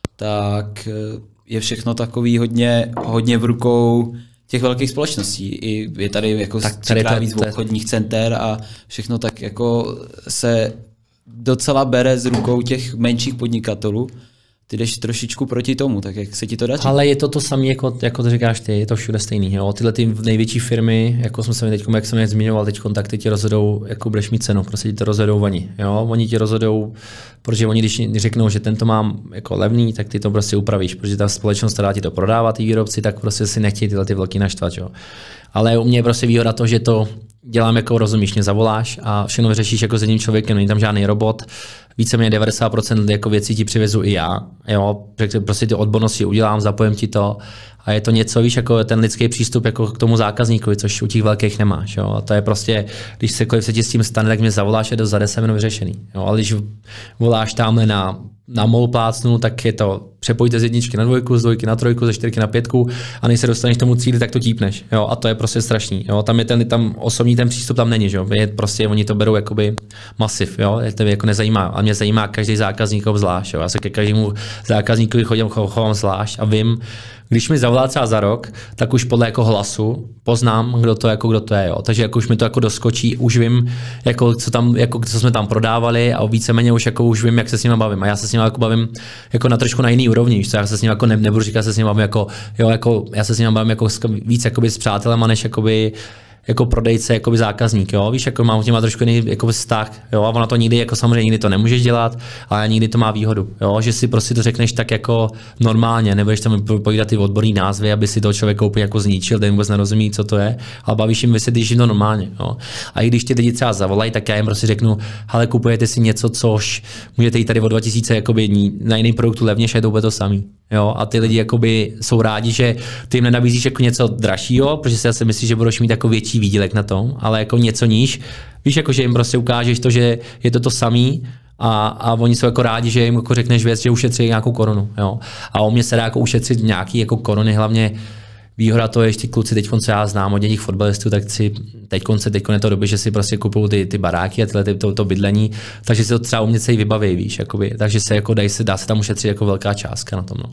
tak je všechno takový hodně, hodně v rukou těch velkých společností. I je tady jako třikrát víc obchodních center a všechno tak jako se docela bere z rukou těch menších podnikatelů. Ty jdeš trošičku proti tomu, tak jak se ti to daří? Ale je to to samé, jako, jako to říkáš ty, je to všude stejný. Jo? Tyhle ty největší firmy, jako jsme se teď, jak jsem je zmiňoval, teď tak ty ti rozhodou, jako budeš mít cenu, prostě ti to rozhodou oni. Jo? Oni ti rozhodou, protože oni když řeknou, že tento mám jako levný, tak ty to prostě upravíš, protože ta společnost, která ti to prodává, ty výrobci, tak prostě si nechtějí tyhle ty velký naštvat. Jo? Ale u mě je prostě výhoda to, že to dělám jako rozumíš, mě zavoláš a všechno vyřešíš jako s jedním člověkem, není tam žádný robot. Víceméně devadesát procent jako věcí ti přivezu i já. Jo? Prostě ty odbornosti udělám, zapojím ti to a je to něco, víš, jako ten lidský přístup jako k tomu zákazníkovi, což u těch velkých nemáš. Jo? A to je prostě, když se, se ti s tím stane, tak mě zavoláš, je to za deset minut vyřešený. Jo? Ale když voláš tamhle na, na MOL plácnu, tak je to přepojte z jedničky na dvojku, z dvojky na trojku, ze čtyřky na pětku a než se dostaneš k tomu cíli, tak to típneš. Jo? A to je prostě strašný. Jo? Tam je ten tam osobní ten přístup tam není, že jo? Je prostě oni to berou jakoby masiv, jo? Je to jako nezajímá. A mě zajímá každý zákazník zvlášť. Jo? Já se ke každému zákazníkovi chodím, chovám zvlášť a vím, když mi zavolá třeba za rok, tak už podle jako hlasu poznám, kdo to, jako, kdo to je. Jo. Takže jako už mi to jako doskočí, už vím, jako, co, tam, jako, co jsme tam prodávali a víceméně už, jako, už vím, jak se s nimi bavím. A já se s nimi jako bavím jako na trošku na jiný úrovni. Já se s nimi jako ne, nebudu říkat, se s nimi bavím jako, jo, jako, já se s nimi bavím jako víc jakoby s přátelema, než jakoby, jako prodejce, jakoby zákazník, jo, víš, jako mám těma trošku jiný jako vztah, jo, a ona to nikdy, jako samozřejmě nikdy to nemůžeš dělat, ale nikdy to má výhodu, jo, že si prostě to řekneš tak jako normálně, nebudeš tam povídat ty odborný názvy, aby si toho člověka úplně jako zničil, ten vůbec nerozumí, co to je, ale bavíš jim, vysvětlíš jim to normálně, jo. A i když ti lidi třeba zavolají, tak já jim prostě řeknu, hele, kupujete si něco, což můžete jít tady o dva tisíce jakoby na jiný produktu levnější, je to úplně to samý. Jo, a ty lidi jakoby jsou rádi, že ty jim nenabízíš jako něco dražšího, protože si asi myslíš, že budeš mít jako větší výdělek na tom, ale jako něco níž. Víš, jako, že jim prostě ukážeš to, že je to to samý a, a oni jsou jako rádi, že jim jako řekneš věc, že ušetří nějakou korunu. Jo. A o mě se dá jako ušetřit nějaký jako koruny, hlavně výhoda to je, že ty kluci teď, co já znám od těch fotbalistů, tak si teď konce, teď je to doby, že si prostě kupují ty, ty baráky a tyhle, ty, to, to bydlení, takže si to třeba umět se i vybaví, víš, jakoby, takže se jako dá se, dá se tam ušetřit jako velká částka na tom, no.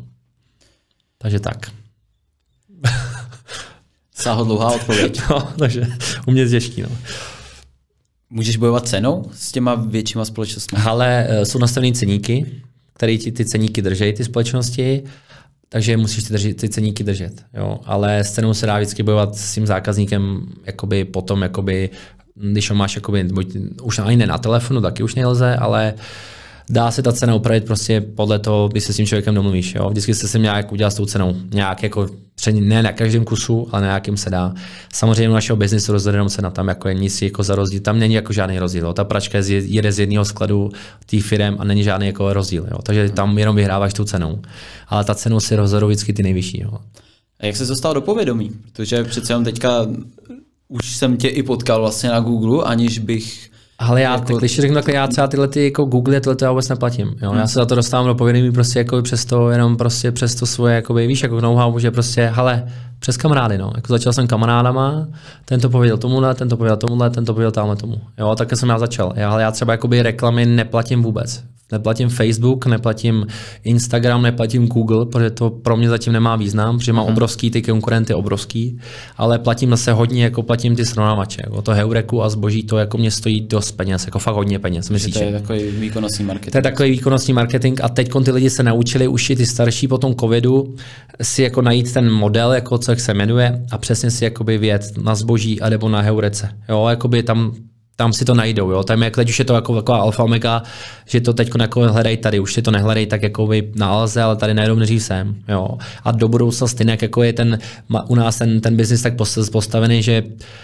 Takže tak. Sáhodlouhá odpověď. No, takže u mě je těžký, no. Můžeš bojovat cenou s těma většíma společnostmi? Ale jsou nastavený ceníky, které ti ty ceníky drží, ty společnosti, takže musíš ty, držet, ty ceníky držet. Jo? Ale s cenou se dá vždycky bojovat s tím zákazníkem jakoby potom, jakoby, když ho máš jakoby, už ani ne na telefonu, taky už nelze, ale dá se ta cena upravit prostě podle toho, když se s tím člověkem domluvíš. Jo? Vždycky jste si nějak udělat s tou cenou. Nějak jako, ne na každém kusu, ale na nějakým se dá. Samozřejmě u našeho biznesu rozhodnou cena tam jako je nic jako za rozdíl. Tam není jako žádný rozdíl. Jo? Ta pračka jede z jedného skladu těch firem a není žádný jako rozdíl. Jo? Takže tam jenom vyhráváš tu cenou. Ale ta cenu si rozhodou vždycky ty nejvyšší. Jo? A jak se dostal do povědomí? Protože přece jenom teďka už jsem tě i potkal vlastně na Google, aniž bych... Ale já, jako... tak, když řeknu takhle, já třeba tyhle ty jako Google, tyhle to já vůbec neplatím. Jo? Hmm. Já se za to dostávám do povědomí prostě jako přes to, jenom prostě přes to svoje, jakoby, víš, jako know-how, že prostě, hele, přes kamarády, no. Jako začal jsem kamarádama, ten to pověděl tomuhle, ten to pověděl tomuhle, ten to pověděl tamhle tomu. Jo, takhle jsem já začal. Já, ale já třeba jakoby reklamy neplatím vůbec. Neplatím Facebook, neplatím Instagram, neplatím Google, protože to pro mě zatím nemá význam, protože mám uh-huh. obrovský, ty konkurenty obrovský, ale platím zase hodně, jako platím ty srovnávače. Jako to Heureku a zboží, to jako mě stojí dost peněz, jako fakt hodně peněz. Myslíš, to je takový výkonnostní marketing. To je takový výkonnostní marketing a teď ty lidi se naučili už i ty starší po tom covidu si jako najít ten model, jako co jak se jmenuje a přesně si jakoby vědět na zboží a nebo na Heurece. Jo, jakoby tam tam si to najdou, jo. Tam jak teď už je to jako taková alfa omega, že to teď jako hledají tady, už si to nehledají tak jako by na Alze, ale tady najednou nejdřív sem, jo. A do budoucna stejně jako je ten, u nás ten, ten biznis tak postavený, že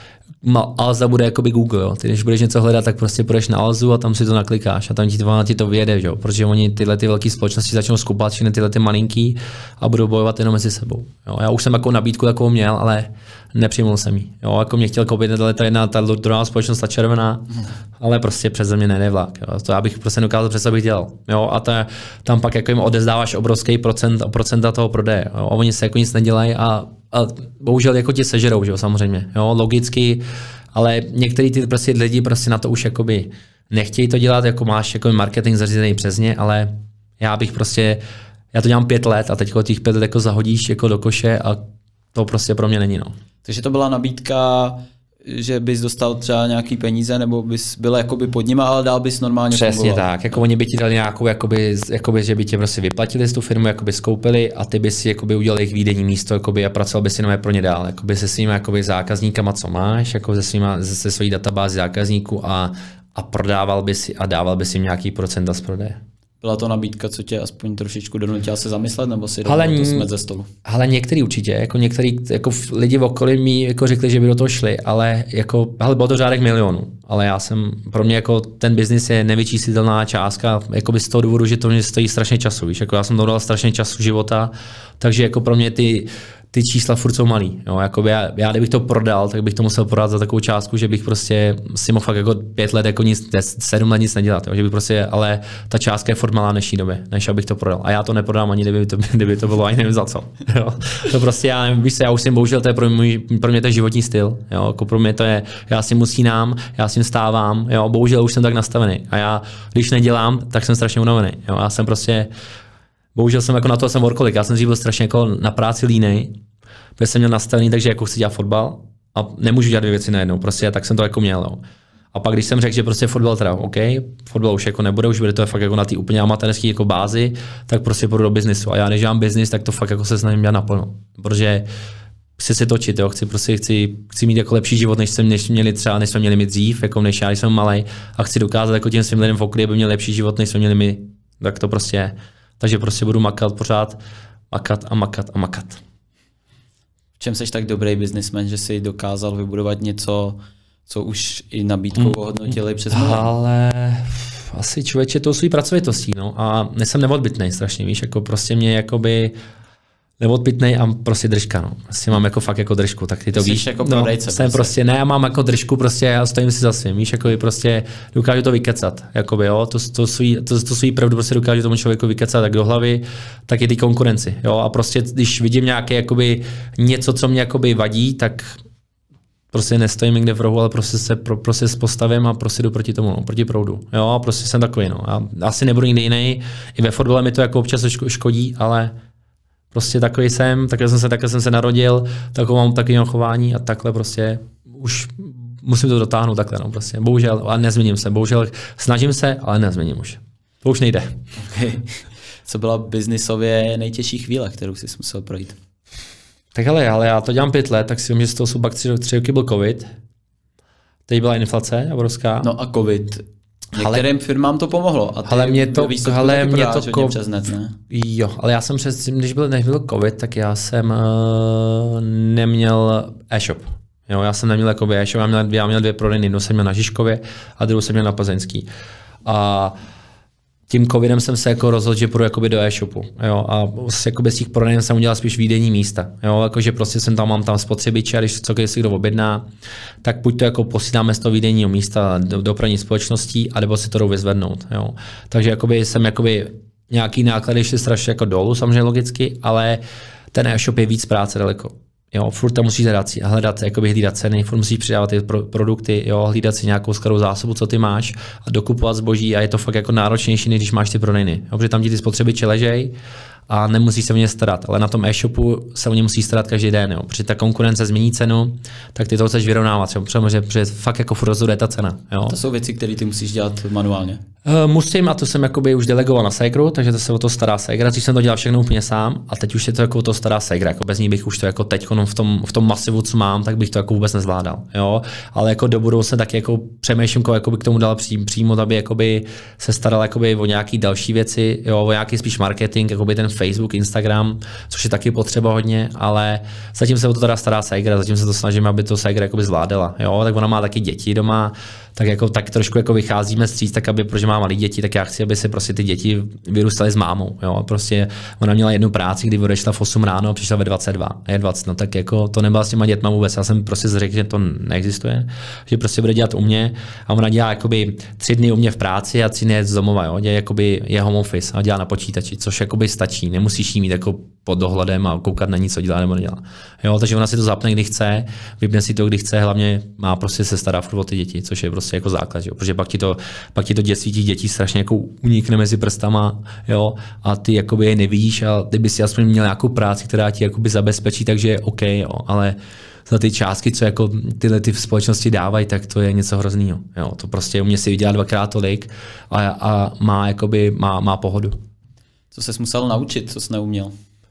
Alza bude jakoby Google, jo. Ty když budeš něco hledat, tak prostě půjdeš na Alzu a tam si to naklikáš a tam ti to, ti to vyjede, jo. Protože oni tyhle ty velké společnosti začnou skupat všechny tyhle ty malinký a budou bojovat jenom mezi sebou. Jo. Já už jsem jako nabídku takovou měl, ale nepřijmul jsem ji. Jo. Jako mě chtěl koupit ta jedna, ta druhá společnost, ta červená, ale prostě přeze mě nejde vlak. Jo. To já bych prostě dokázal představit, bych dělal. Jo. A ta, tam pak jako jim odezdáváš obrovský procent, procenta toho prodeje. Jo. A oni se jako nic nedělají a a bohužel jako ti sežerou, že jo, samozřejmě, jo, logicky, ale některý ty prostě lidi prostě na to už jakoby nechtějí to dělat, jako máš jako marketing zařízený přes ně, ale já bych prostě, já to dělám pět let a teď těch pět let jako zahodíš jako do koše a to prostě pro mě není, no. Takže to byla nabídka, že bys dostal třeba nějaký peníze, nebo bys byl jakoby pod nima, ale dál bys normálně Přesně fungoval. tak, jako oni by ti dali nějakou, jakoby, jakoby, že by tě prostě vyplatili z tu firmu, jakoby skoupili a ty by si jakoby udělal jejich výdenní místo, jakoby, a pracoval bys jenom pro ně dál, jakoby se svými jakoby zákazníkama, co máš, jako se svýma, se svojí databázi zákazníků a, a prodával by si a dával by si jim nějaký procenta z prodeje. Byla to nabídka, co tě aspoň trošičku donutila se zamyslet, nebo si ale, to smet ze stolu? Ale některý určitě, jako některý jako lidi v okolí mi jako řekli, že by do toho šli, ale jako, hele, bylo to řádek milionů, ale já jsem, pro mě jako ten biznis je nevyčíslitelná částka, jako by z toho důvodu, že to mě stojí strašně času, víš, jako já jsem dodal strašně času života, takže jako pro mě ty ty čísla furt jsou malý. Jo, jako já, já, kdybych to prodal, tak bych to musel prodat za takovou částku, že bych prostě si mohl fakt jako pět let, jako nic, sedm let nic nedělat. Jo, že bych prostě, ale ta částka je furt malá v dnešní době, než abych to prodal. A já to neprodám ani, kdyby to, kdyby to bylo, ani nevím za co. Jo. To prostě já nevím, víš se, já už jsem bohužel, to je pro mě, pro mě to je životní styl. Jo, jako pro mě to je, já si musínám, já si vstávám, jo, bohužel už jsem tak nastavený. A já, když nedělám, tak jsem strašně unavený. Jo, já jsem prostě, bohužel jsem jako na to jsem workoholik, já jsem dřív byl strašně jako na práci línej, protože jsem měl nastavený, takže jako chci dělat fotbal a nemůžu dělat dvě věci najednou, prostě tak jsem to jako měl. Jo. A pak když jsem řekl, že prostě fotbal teda OK, fotbal už jako nebude, už bude to fakt jako na té úplně amatérské jako bázi, tak prostě půjdu do biznisu. A já než dělám biznis, tak to fakt jako se snažím dělat naplno, protože chci si točit, jo. Chci prostě chci, chci mít jako lepší život, než jsme než měli třeba, než jsme měli mít dřív, jako než já, když jsem malej, a chci dokázat jako těm svým lidem v okolí, aby měli lepší život, než jsme měli my. Tak to prostě je. Takže prostě budu makat pořád, makat a makat a makat. V čem seš tak dobrý businessman, že jsi dokázal vybudovat něco, co už i nabídkou ohodnotili přes milion? Ale asi člověče to svý pracovitostí, no. A nejsem neodbytnej strašně, víš, jako prostě mě jakoby neodbytnej a prostě držka, no. Prostě mám jako fakt jako držku, tak ty to jsi víš. Jako no, prodejce, jsem prostě. prostě, ne, já mám jako držku, prostě já stojím si za svým, víš, jakoby prostě dokážu to vykecat, jakoby, jo, to, to, svý, to, to svý pravdu prostě dokážu tomu člověku vykecat tak do hlavy, tak i ty konkurenci, jo, a prostě když vidím nějaké jakoby něco, co mě jakoby vadí, tak prostě nestojím někde v rohu, ale prostě se pro, prostě postavím a prostě jdu proti tomu, no, proti proudu. Jo, prostě jsem takový, no. Já asi nebudu nikdy jiný. I ve fotbale mi to jako občas škodí, ale prostě takový jsem, takhle jsem se, takhle jsem se narodil, takovou mám takový chování a takhle prostě už musím to dotáhnout takhle, no prostě. Bohužel, ale nezměním se. Bohužel snažím se, ale nezměním už. To už nejde. Okay. Co byla biznisově nejtěžší chvíle, kterou jsi musel projít? Tak hele, ale já to dělám pět let, tak si myslím, že z toho jsou pak tři, tři roky byl covid. Teď byla inflace obrovská. No a covid. Některým firmám to pomohlo. A ty ale mě to, ale mě to ko- přes net, ne? Jo, ale já jsem přes, když byl, než byl covid, tak já jsem uh, neměl e-shop. Jo, já jsem neměl jakoby e-shop, já měl, já měl dvě prodejny, jednu jsem měl na Žižkově a druhou jsem měl na Plzeňský. A tím covidem jsem se jako rozhodl, že půjdu jakoby do e-shopu. Jo, a jakoby z těch prodejen jsem udělal spíš výdejní místa. Jo, jakože prostě jsem tam, mám tam spotřebiče, a když cokoliv si kdo objedná, tak buď to jako posíláme z toho výdejního místa do dopravní společností, anebo si to jdou vyzvednout. Jo. Takže jakoby jsem jakoby nějaký náklady ještě strašně jako dolů, samozřejmě logicky, ale ten e-shop je víc práce daleko. Jo, furt tam musíš hledat, hledat, jakoby hlídat ceny, furt musíš přidávat ty pro, produkty, jo, hlídat si nějakou skladovou zásobu, co ty máš a dokupovat zboží a je to fakt jako náročnější, než když máš ty prodejny. Jo, protože tam ti ty spotřebiče ležej a nemusíš se o ně starat, ale na tom e-shopu se o ně musí starat každý den, jo. Protože ta konkurence změní cenu, tak ty to chceš vyrovnávat, protože, protože fakt jako furt rozhoduje ta cena. Jo. To jsou věci, které ty musíš dělat manuálně. Uh, musím a to jsem jakoby už delegoval na Segru, takže to se o to stará Segra, když jsem to dělal všechno úplně sám a teď už je to jako o to stará Segra, jako bez ní bych už to jako teď v tom, v tom masivu, co mám, tak bych to jako vůbec nezvládal, jo, ale jako do budoucna taky jako přemýšlím, jako by k tomu dal přímo, aby jakoby se staral jakoby o nějaký další věci, jo, o nějaký spíš marketing, jakoby ten Facebook, Instagram, což je taky potřeba hodně, ale zatím se o to teda stará ségra, zatím se to snažím, aby to ségra jakoby zvládala, jo, tak ona má taky děti doma, tak jako tak trošku jako vycházíme stříc, tak aby, protože má malé děti, tak já chci, aby se prostě ty děti vyrůstaly s mámou, jo, prostě ona měla jednu práci, kdy odešla v osm ráno a přišla ve dvacet dva a je dvacet, no tak jako to nebyla s těma dětma vůbec, já jsem prostě řekl, že to neexistuje, že prostě bude dělat u mě a ona dělá jakoby tři dny u mě v práci a tři dny z domova, jo, dělá jakoby je home office a dělá na počítači, což jakoby stačí, nemusíš jí mít jako pod dohledem a koukat na ní, co dělá nebo nedělá. Jo, takže ona si to zapne, kdy chce, vypne si to, kdy chce, hlavně má prostě se stará furt o ty děti, což je prostě jako základ, jo, protože pak ti to, pak ti to dětství těch dětí strašně jako unikne mezi prstama, jo, a ty jakoby je nevidíš a ty bys si aspoň měl nějakou práci, která ti jakoby zabezpečí, takže je OK, jo, ale za ty částky, co jako tyhle ty v společnosti dávají, tak to je něco hroznýho. Jo, to prostě u mě si vydělá dvakrát tolik a, a má, jakoby, má, má pohodu. Co ses musel naučit, co jsi neuměl?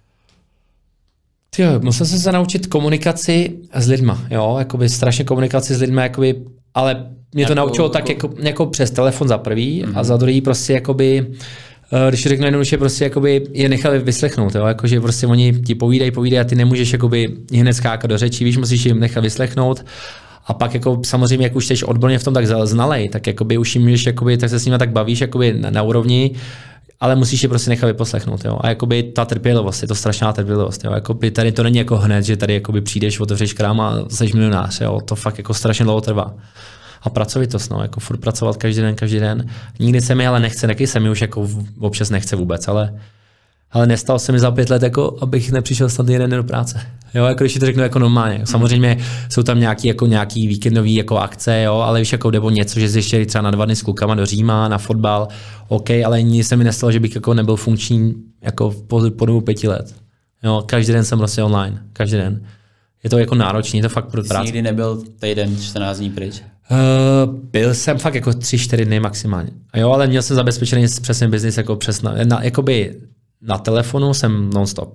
Tyjo, musel jsem se naučit komunikaci s lidma, jo, jakoby strašně komunikaci s lidma, jakoby, ale mě to jako, naučilo jako... tak jako, jako přes telefon za prvý mm-hmm. a za druhý prostě jakoby, když řeknu jednoduše, prostě jakoby je nechali vyslechnout, jo, jakože prostě oni ti povídají, povídají a ty nemůžeš jakoby hned skákat do řečí, víš, musíš jim nechat vyslechnout. A pak jako samozřejmě, jak už jsi odborně v tom tak znalej, tak jakoby už jim můžeš, jakoby, tak se s nimi tak bavíš jakoby na, na úrovni, ale musíš je prostě nechat vyposlechnout, jo. A jakoby ta trpělivost, je to strašná trpělivost, jo. Jakoby tady to není jako hned, že tady jakoby přijdeš, otevřeš krám a jsi milionář, jo. To fakt jako strašně dlouho trvá. A pracovitost, no, jako furt pracovat každý den, každý den. Nikdy se mi ale nechce, taky se mi už jako občas nechce vůbec, ale ale nestalo se mi za pět let, jako abych nepřišel snad jeden den do práce. Jo, jako když to řeknu jako normálně. Samozřejmě jsou tam nějaký, jako nějaký víkendový jako akce, jo, ale víš, jako nebo něco, že jsi ještě třeba na dva dny s klukama do Říma, na fotbal, OK, ale nikdy se mi nestalo, že bych jako nebyl funkční jako po, po dobu pěti let. Jo, každý den jsem prostě online, každý den. Je to jako náročný, je to fakt pro práci. Jsi nikdy nebyl týden, čtrnáct dní pryč? Uh, byl jsem fakt jako tři, čtyři dny maximálně. A jo, ale měl jsem zabezpečený přesně biznis jako přes na, na, jakoby na telefonu jsem non-stop.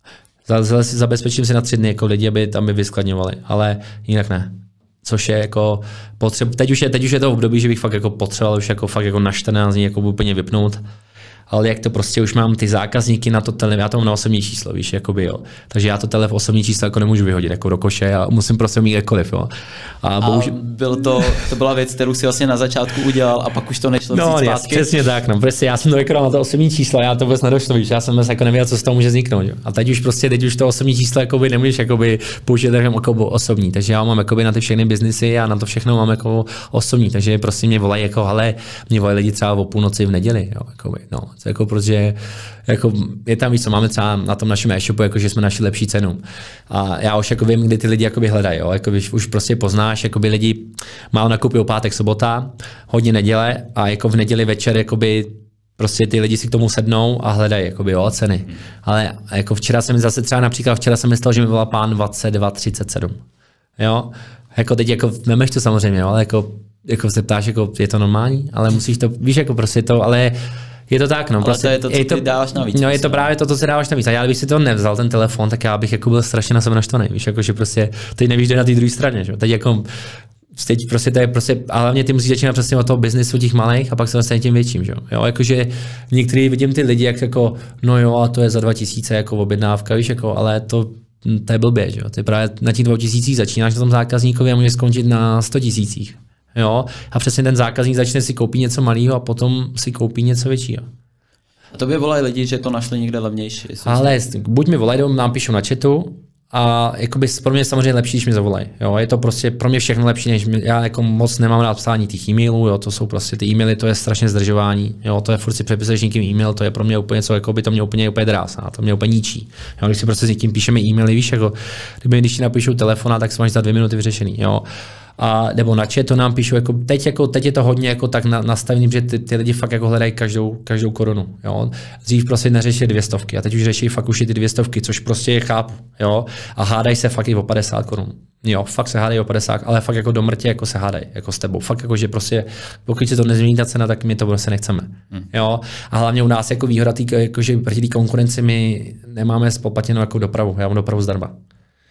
Zabezpečím si na tři dny jako lidi, aby tam by vyskladňovali, ale jinak ne. Což je jako potřeba. Teď už je, teď už je to období, že bych fakt jako potřeboval už jako fakt jako na čtrnáct dní jako úplně vypnout. Ale jak to prostě už mám ty zákazníky na to tele, já to mám na osobní číslo, víš, jakoby, jo. Takže já to tele osobní číslo jako nemůžu vyhodit jako do koše a musím prostě mít jakkoliv, jo. A, bohuž... a byl to, to byla věc, kterou si vlastně na začátku udělal a pak už to nešlo no, vzít zpátky. Přesně tak, no, prostě já jsem to vykrál na to osobní číslo, já to vůbec nedošlo, víš, já jsem jako nevěděl, co z toho může vzniknout, jo. A teď už prostě, teď už to osobní číslo jakoby nemůžeš jakoby použít jako osobní, takže já mám jakoby na ty všechny biznisy a na to všechno mám jako osobní, takže prostě mě volají jako, hele, mě volají lidi třeba o půlnoci v neděli, jo, jakoby, no, to jako protože jako je tam víc, co máme třeba na tom našem e-shopu, jako že jsme našli lepší cenu. A já už jako vím, kdy ty lidi jakoby hledají, jo, jako už prostě poznáš, jakoby lidi málo nakoupí pátek, sobota, hodně neděle a jako v neděli večer jakoby prostě ty lidi si k tomu sednou a hledají jakoby, jo, ceny. Ale jako včera jsem zase třeba například včera jsem myslel, že mi volal pán dvacet dva třicet sedm. Jo? Jako teď jako memeš to samozřejmě, jo, ale jako jako se ptáš, jako je to normální, ale musíš to, víš, jako prostě to, ale je to tak, no. Ale prostě, to je to, co je to, ty dáváš navíc. No je to právě to, co si dáváš navíc. A já kdybych si to nevzal, ten telefon, tak já bych jako byl strašně na sebe naštvaný. Víš, jako, že prostě teď nevíš, jde na té druhé straně. Že? Teď jako, teď prostě to je prostě, a hlavně ty musíš začínat přesně od toho biznesu těch malých a pak se dostane tím větším. Že? Jo, jakože některý vidím ty lidi, jak jako, no jo, a to je za dva tisíce jako objednávka, víš, jako, ale to, to je blbě, že jo. Ty právě na těch dvou tisících začínáš na tom zákazníkovi a můžeš skončit na sto tisících. Jo, a přesně ten zákazník začne si koupit něco malého a potom si koupí něco většího. A to by volají lidi, že to našli někde levnější. Ale buď mi volají, nám píšou na chatu a jakoby pro mě je samozřejmě lepší, když mi zavolají. Jo, je to prostě pro mě všechno lepší, než mě, já jako moc nemám rád psání těch e-mailů, jo, to jsou prostě ty e-maily, to je strašně zdržování. Jo, to je furt si přepisuješ někým e-mail, to je pro mě úplně něco, jako by to mě úplně úplně drásá, to mě úplně ničí. Jo, když si prostě s někým píšeme e-maily, víš, jako kdyby když ti napíšou telefona, tak si máš za dvě minuty vyřešený, jo. A nebo na chat to nám píšou, jako teď, jako teď je to hodně jako tak na, nastavený, že ty, ty lidi fakt jako hledají každou, každou korunu, jo. Dřív prostě neřeší dvě stovky a teď už řeší fakt už i ty dvě stovky, což prostě je chápu, jo. A hádají se fakt i o padesát korun. Jo, fakt se hádají o padesát, ale fakt jako do mrtě jako se hádají, jako s tebou. Fakt jako, že prostě pokud se to nezmění ta cena, tak my to prostě nechceme. Hmm. Jo. A hlavně u nás jako výhoda tý, jako, že proti té konkurenci my nemáme spoplatněnou jako dopravu, já mám dopravu zdarma.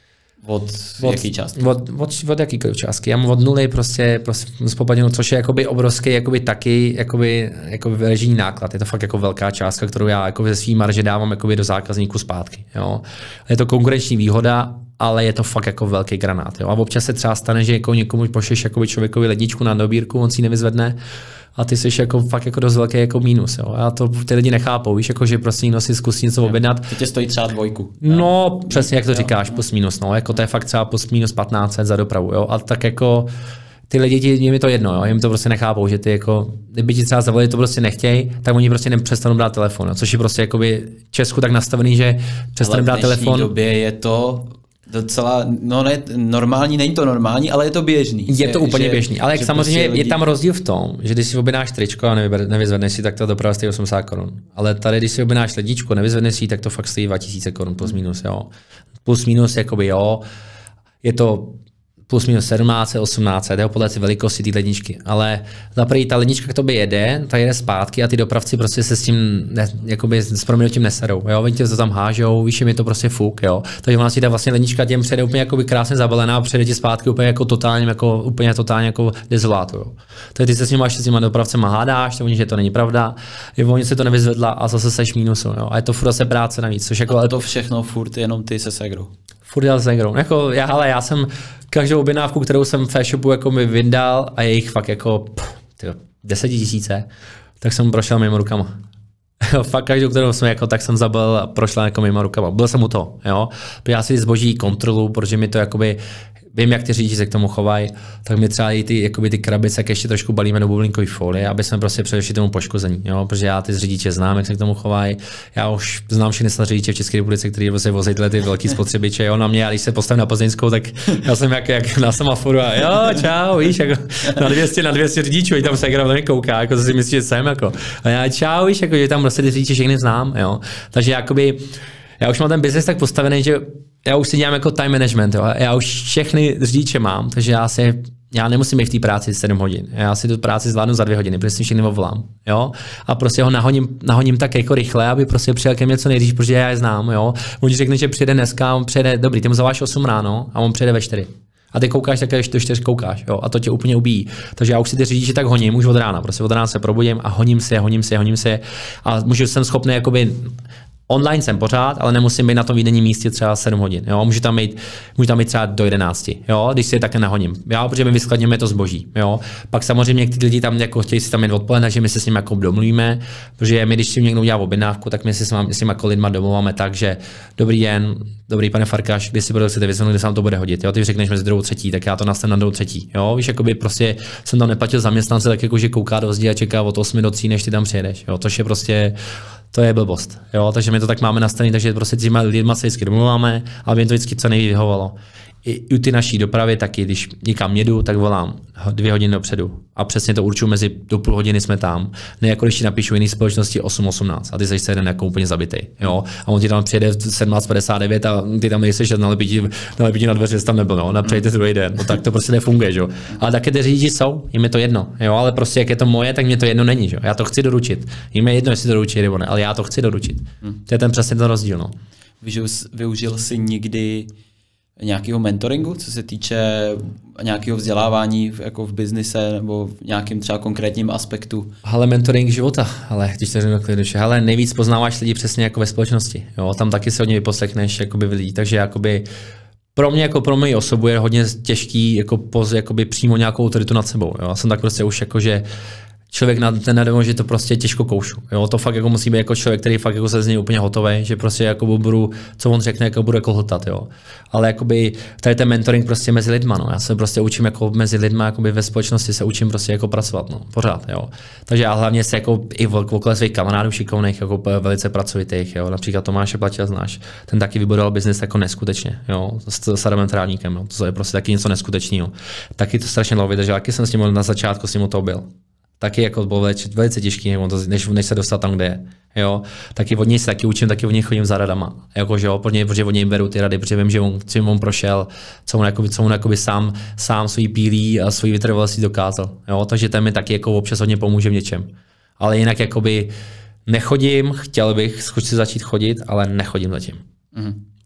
Od, od jaký částky? Od, od, od jakýkoliv částky. Já mám od nuly prostě, prostě z poplatinu, což je jakoby obrovský jakoby taky jakoby, jakoby režijní náklad. Je to fakt jako velká částka, kterou já jako ze svý marže dávám jakoby do zákazníků zpátky. Jo. Je to konkurenční výhoda, ale je to fakt jako velký granát. Jo. A občas se třeba stane, že jako někomu pošleš jakoby člověkovi ledničku na dobírku, on si ji nevyzvedne. A ty jsi jako fakt jako dost velký jako mínus. Jo. A to ty lidi nechápou, víš, jako, že prostě někdo si zkusí něco objednat. To tě stojí třeba dvojku. No, přesně jak to říkáš, plus minus. No. Jako to je fakt třeba plus minus patnáct set za dopravu. Jo. A tak jako ty lidi, jim je to jedno, jo. Jim to prostě nechápou, že ty jako, kdyby ti třeba zavolali, to prostě nechtějí, tak oni prostě nepřestanou brát telefon. Jo. Což je prostě jakoby v Česku tak nastavený, že přestanou brát telefon. Ale v dnešní době je to docela, no ne, normální, není to normální, ale je to běžný. Je to úplně že, běžný, ale jak samozřejmě prostě lidi... je tam rozdíl v tom, že když si objednáš tričko a nevyzvedneš si, tak to doprava stojí osmdesát korun. Ale tady, když si objednáš ledničku a nevyzvedneš si, tak to fakt stojí dva tisíce korun plus minus, jo. Plus minus, jakoby jo, je to plus minus sedmnáct, osmnáct, jde podle si velikosti té ledničky. Ale za první ta lednička k tobě jede, ta jede zpátky a ty dopravci prostě se s tím ne, jakoby s proměnutím neserou. Jo? Oni tě to tam hážou, víš, je to prostě fuk, jo. Takže ona si ta vlastně lednička těm přijde úplně jakoby krásně zabalená a přijde ti zpátky úplně jako totálně, jako, úplně totálně jako dezolátu. Jo. Takže ty se s nimi až s těma dopravcema hádáš, to oni, že to není pravda, jo, oni se to nevyzvedla a zase seš mínusu. Jo. A je to furt zase práce navíc. Což jako, a to všechno furt jenom ty se segrou. Furt jel s negrou. Jako, já, ale já jsem každou objednávku, kterou jsem v e-shopu jako mi vydal a je jich fakt jako desetitisíce, tak jsem prošel mimo rukama. Fakt každou, kterou jsem jako, tak jsem zabil a prošla jako mimo rukama. Byl jsem u toho, jo. Já si zboží kontrolu, protože mi to jakoby, vím, jak ty řidiči se k tomu chovají, tak mi třeba i ty, jakoby ty krabice, jak ještě trošku balíme do bublinkové folie, aby jsme prostě předešli tomu poškození, jo, protože já ty řidiče znám, jak se k tomu chovají. Já už znám všechny snad řidiče v České republice, kteří vlastně vozí tyhle ty velký spotřebiče, jo, na mě, a když se postavím na Plzeňskou, tak já jsem jak, jak na semaforu a jo, čau, víš, jako na dvě stě, na dvě stě řidičů, tam se na mě kouká, jako si myslí, že jsem jako. A já čau, víš, jako že tam prostě ty řidiče všechny znám, jo. Takže jakoby já už mám ten business tak postavený, že já už si dělám jako time management, jo. Já už všechny řidiče mám, takže já si, já nemusím být v té práci sedm hodin. Já si tu práci zvládnu za dvě hodiny, protože si všechny volám, jo. A prostě ho nahoním, nahoním tak jako rychle, aby prostě přijel ke mně co nejdřív, protože já je znám, jo. On ti řekne, že přijede dneska, on přijede, dobrý, ty mu zavoláš osm ráno a on přijede ve čtyři. A ty koukáš, tak do čtyř koukáš, jo, a to tě úplně ubíjí. Takže já už si ty řidiče tak honím, už od rána, prostě od rána se probudím a honím si, honím si, honím si a můžu jsem schopný jakoby online jsem pořád, ale nemusím být na tom výdenním místě třeba sedm hodin. Jo? Můžu tam být, můžu tam být třeba do jedenácti, jo? Když si je také nahoním. Jo? Protože my vyskladněme to zboží. Jo? Pak samozřejmě někteří lidi tam jako chtějí si tam jít odpoledne, takže my se s nimi jako domluvíme, protože my, když si někdo udělá objednávku, tak my si s, vám, s těma jako lidma domluváme tak, že dobrý den, dobrý pane Farkáš, když si budete chcete vyzvednout, kde se vám to bude hodit. Jo? Ty řekneš mezi druhou třetí, tak já to nastavím na druhou třetí. Jo? Víš, jakoby prostě jsem tam neplatil zaměstnance, tak jako že kouká do zdi a čeká od osmi do tří, než ty tam přijedeš. Jo? To je prostě to je blbost, jo, takže my to tak máme nastavené, takže prostě těma lidma se vždycky domluváme, aby mi to vždycky co nejvíc vyhovovalo. I u ty naší dopravy taky, když někam jedu, tak volám dvě hodiny dopředu a přesně to určuju, mezi do půl hodiny jsme tam. Ne jako když ti napíšu jiný společnosti osm osmnáct a ty jsi jeden jako úplně zabitý, jo. A on ti tam přijede v sedmnáct padesát devět a ty tam nejseš a nalepí ti, nalepí ti na dveře, jsi tam nebyl, no, napřejte druhý den, no tak to prostě nefunguje, jo. Ale taky ty řidiči jsou, jim je to jedno, jo, ale prostě jak je to moje, tak mě to jedno není, jo. Já to chci doručit. Jim je jedno, jestli to doručí nebo ne, ale já to chci doručit. Hmm. To je ten přesně ten rozdíl, no. Využil, využil jsi nikdy nějakého mentoringu, co se týče nějakého vzdělávání jako v biznise nebo v nějakém třeba konkrétním aspektu? Ale mentoring života, ale když to řeknu kliduše, ale nejvíc poznáváš lidi přesně jako ve společnosti, jo, tam taky se hodně vyposlechneš jakoby v lidí, takže jakoby pro mě jako pro moji osobu je hodně těžký jako poz, jakoby přímo nějakou autoritu nad sebou, jo, já jsem tak prostě už jako, že člověk na ten nademo, že to prostě těžko koušu. Jo, to fakt jako musí být jako člověk, který fakt jako se z něj úplně hotový, že prostě jako budu, co on řekne, jako budu jako hltat, jo. Ale jakoby tady ten mentoring prostě mezi lidma, no. Já se prostě učím jako mezi lidma, jakoby ve společnosti se učím prostě jako pracovat, no, pořád, jo. Takže já hlavně se jako i okolo svých kamarádů šikovných, jako velice pracovitých, jo. Například Tomáše Platia znáš, ten taky vybudoval biznis jako neskutečně, jo, s Sadamem Trávníkem, no. To je prostě taky něco neskutečného. Taky to strašně dlouho vydržel, taky jsem s ním na začátku s ním to byl. Taky jako bylo velice těžký, než, než se dostat tam, kde je. Jo? Taky od něj se taky učím, taky od něj chodím za radama. Jako, že jo? Protože od něj beru ty rady, protože vím, že on, čím on prošel, co on, jakoby, co on jakoby sám, sám svůj pílí a svůj vytrvalosti dokázal. Jo? Takže ten mi taky jako občas hodně pomůže v něčem. Ale jinak jakoby nechodím, chtěl bych zkusit začít chodit, ale nechodím zatím. Mm.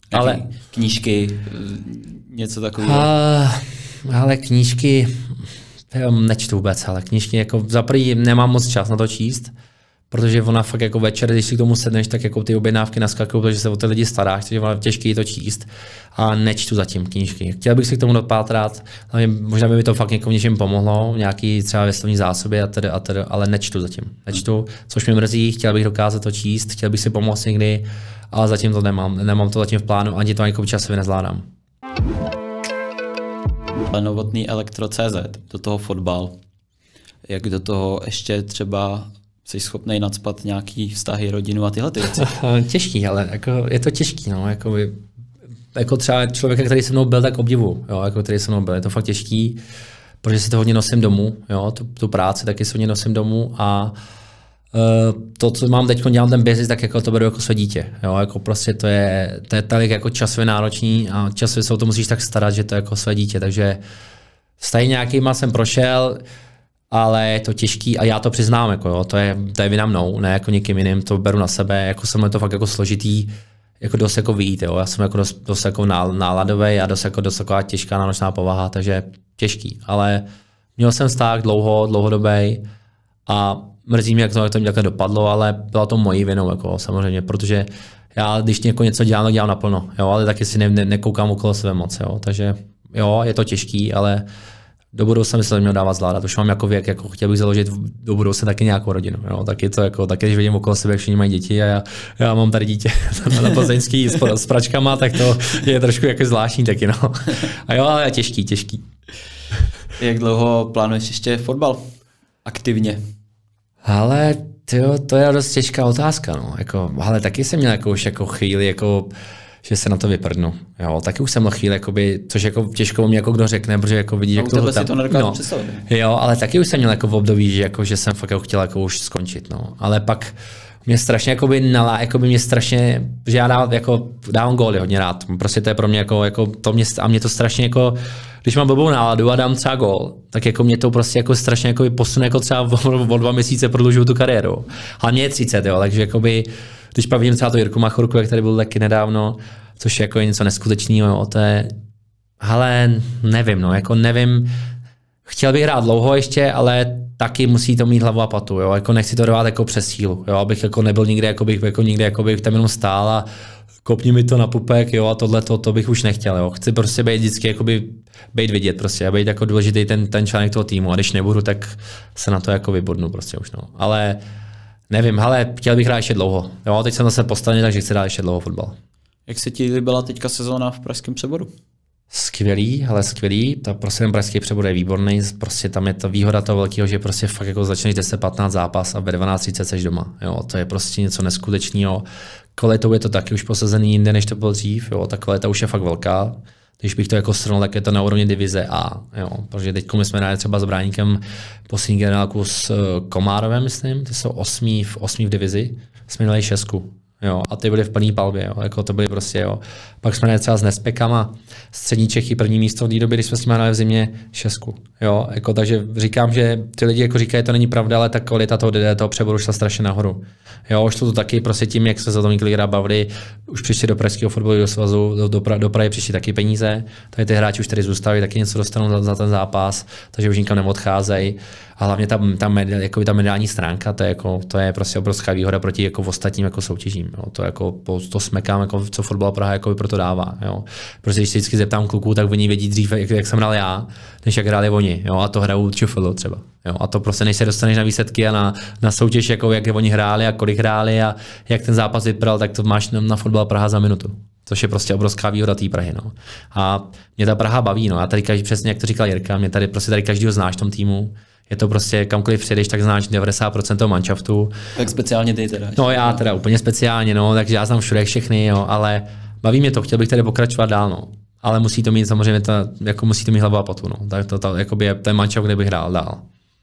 Ale knížky, něco takového. Uh, ale knížky, nečtu vůbec, ale knížky jako za prvý nemám moc čas na to číst, protože ona fakt jako večer, když si k tomu sedneš, tak jako ty objednávky naskakují, protože se o ty lidi staráš, takže je těžké to číst a nečtu zatím knížky. Chtěl bych si k tomu dopátrat, ale možná by mi to fakt někomu něčem pomohlo, nějaký třeba věstovní zásoby a tedy, a tedy, ale nečtu zatím. Nečtu, což mě mrzí, chtěl bych dokázat to číst, chtěl bych si pomoct někdy, ale zatím to nemám, nemám to zatím v plánu, ani to jako časově nezvládám. Novotný elektro tečka cé zet, do toho fotbal, jak do toho ještě třeba jsi schopný nacpat nějaký vztahy, rodinu a tyhle ty věci. Těžký, ale jako, je to těžký, no, jako, by, jako třeba člověka, který se mnou byl, tak obdivu, jo, jako který se mnou byl, je to fakt těžký, protože si to hodně nosím domů, jo, tu, tu práci taky si hodně nosím domů a uh, to, co mám teď, dělám ten business, tak jako to beru jako své dítě, jo, jako prostě to je, to je tady jako časově náročný a časově se o to musíš tak starat, že to je jako své dítě, takže vztahy nějakýma jsem prošel, ale je to těžký a já to přiznám, jako jo, to je, to je vina mnou, ne jako někým jiným, to beru na sebe, jako jsem to fakt jako složitý, jako dost jako vyjít, jo, já jsem jako dost, dost jako náladový a dost jako dost taková těžká náročná povaha, takže těžký, ale měl jsem vztah dlouho, dlouhodobý a mrzí mě, jak to, jak to mi takhle dopadlo, ale bylo to mojí vinou, jako samozřejmě, protože já, když jako něco dělám, tak dělám naplno, jo, ale taky si ne, ne, nekoukám okolo sebe moc, jo, takže jo, je to těžký, ale do budoucna myslím, že měl dávat zvládat. Už mám jako věk, jako chtěl bych založit do budoucna taky nějakou rodinu. Jo. Taky to jako, taky když vidím okolo sebe, jak všichni mají děti a já, já mám tady dítě na plzeňský s, s pračkama, tak to je trošku jako zvláštní taky. No. A jo, ale je těžký, těžký. Jak dlouho plánuješ ještě fotbal? Aktivně? Ale tyjo, to je dost těžká otázka. No. Jako, ale taky jsem měl jako, už jako chvíli, jako že se na to vyprdnu. Jo, taky už jsem měl chvíli, jakoby, což jako těžko mi jako kdo řekne, protože jako vidíš, jak to tam, to no, jo, ale taky už jsem měl jako v období, že, jako, že jsem fakt jako chtěl jako už skončit, no. Ale pak mě strašně jakoby nalá, jakoby mě strašně, že já dávám, jako, dávám góly hodně rád. Prostě to je pro mě jako, jako to mě, a mě to strašně jako, když mám blbou náladu a dám třeba gól, tak jako mě to prostě jako strašně jako posune, jako třeba o, o dva měsíce prodlužuju tu kariéru. Ale mě je třicet, jo, takže jakoby, když pak vidím třeba to Jirku Machorku, jak tady byl taky nedávno, což je jako něco neskutečného, to je, ale nevím, no, jako nevím, chtěl bych hrát dlouho ještě, ale taky musí to mít hlavu a patu, jo, jako nechci to dávat jako přes sílu, jo, abych jako nebyl nikde, jako bych, jako nikde, jako bych tam jenom stál a kopni mi to na pupek, jo, a tohle to, to bych už nechtěl, jo, chci prostě být vždycky, jakoby, být vidět prostě a být jako důležitý ten, ten článek toho týmu a když nebudu, tak se na to jako vybodnu prostě už, no, ale nevím, ale chtěl bych hrát ještě dlouho, jo, teď jsem zase postavený, takže chci hrát ještě dlouho fotbal. Jak se ti líbila teďka sezóna v Pražském Přeboru? Skvělý, ale skvělý. Ta prostě ten Pražský Přebor je výborný. Prostě tam je ta výhoda toho velkého, že prostě fakt jako začneš deset patnáct zápas a ve dvanáct třicet seš doma. Jo, to je prostě něco neskutečného. Kvalitou je to taky už posazený jinde, než to bylo dřív. Jo, ta kvalita už je fakt velká. Když bych to jako srovnal, tak je to na úrovni divize A. Jo, protože teď my jsme hráli třeba s Bráníkem poslední generálku s Komárovem, myslím. Ty jsou osmí v, osmí v divizi. Jsme měli šestku. Jo, a ty byly v plný palbě, jo, jako to byly prostě, jo. Pak jsme měli třeba s Nespekama, střední Čechy, první místo v té době, když jsme s nimi hráli v zimě, šestku, jo, jako takže říkám, že ty lidi jako říkají, to není pravda, ale ta kvalita toho, toho Přeboru šla strašně nahoru. Jo, už to tu taky prostě tím, jak se za to několikrát bavili, už přišli do Pražského fotbalového svazu, do, do, do Prahy přišli taky peníze, tady ty hráči už tady zůstávají, taky něco dostanou za, za ten zápas, takže už nikam neodcházejí. A hlavně ta, ta, jako ta mediální stránka, to je, jako, to je prostě obrovská výhoda proti jako ostatním jako soutěžím. Jo. To, jako, to smekám, jako, co Fotbal Praha jako proto dává. Jo. Prostě když se vždycky zeptám kluků, tak oni vědí dřív, jak, jak jsem hrál já, než jak hráli oni. Jo. A to hrajou ČFL třeba. Jo. A to prostě než se dostaneš na výsledky a na, na soutěž, jako, jak oni hráli a kolik hráli a jak ten zápas vypadal, tak to máš na, na Fotbal Praha za minutu. Což je prostě obrovská výhoda té Prahy. No. A mě ta Praha baví. No. A tady každý, přesně jak to říkal Jirka, mě tady prostě tady každýho znáš v tom týmu. Je to prostě kamkoliv přijdeš, tak znáš devadesát procent toho manšaftu. Tak speciálně ty teda. No já teda úplně speciálně, no, takže já znám všude všechny, jo, ale baví mě to, chtěl bych tady pokračovat dál, no. Ale musí to mít samozřejmě, ta, jako musí to mít hlavu a patu, no. Tak to, to jakoby je ten manšaft, kde bych hrál dál.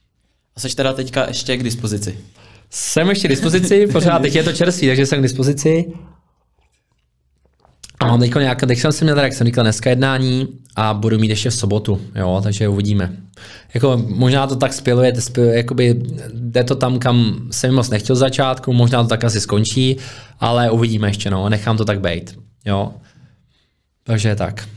A jsi teda teďka ještě k dispozici? Jsem ještě k dispozici, pořád, teď je to čerstvý, takže jsem k dispozici. A mám teďko nějak, teď jsem si měl, jak jsem říkal, dneska jednání a budu mít ještě v sobotu, jo, takže uvidíme. Jako, možná to tak spěluje, spěluje, jakoby jde to tam, kam jsem moc nechtěl z začátku, možná to tak asi skončí, ale uvidíme ještě, no, nechám to tak bejt, jo. Takže tak.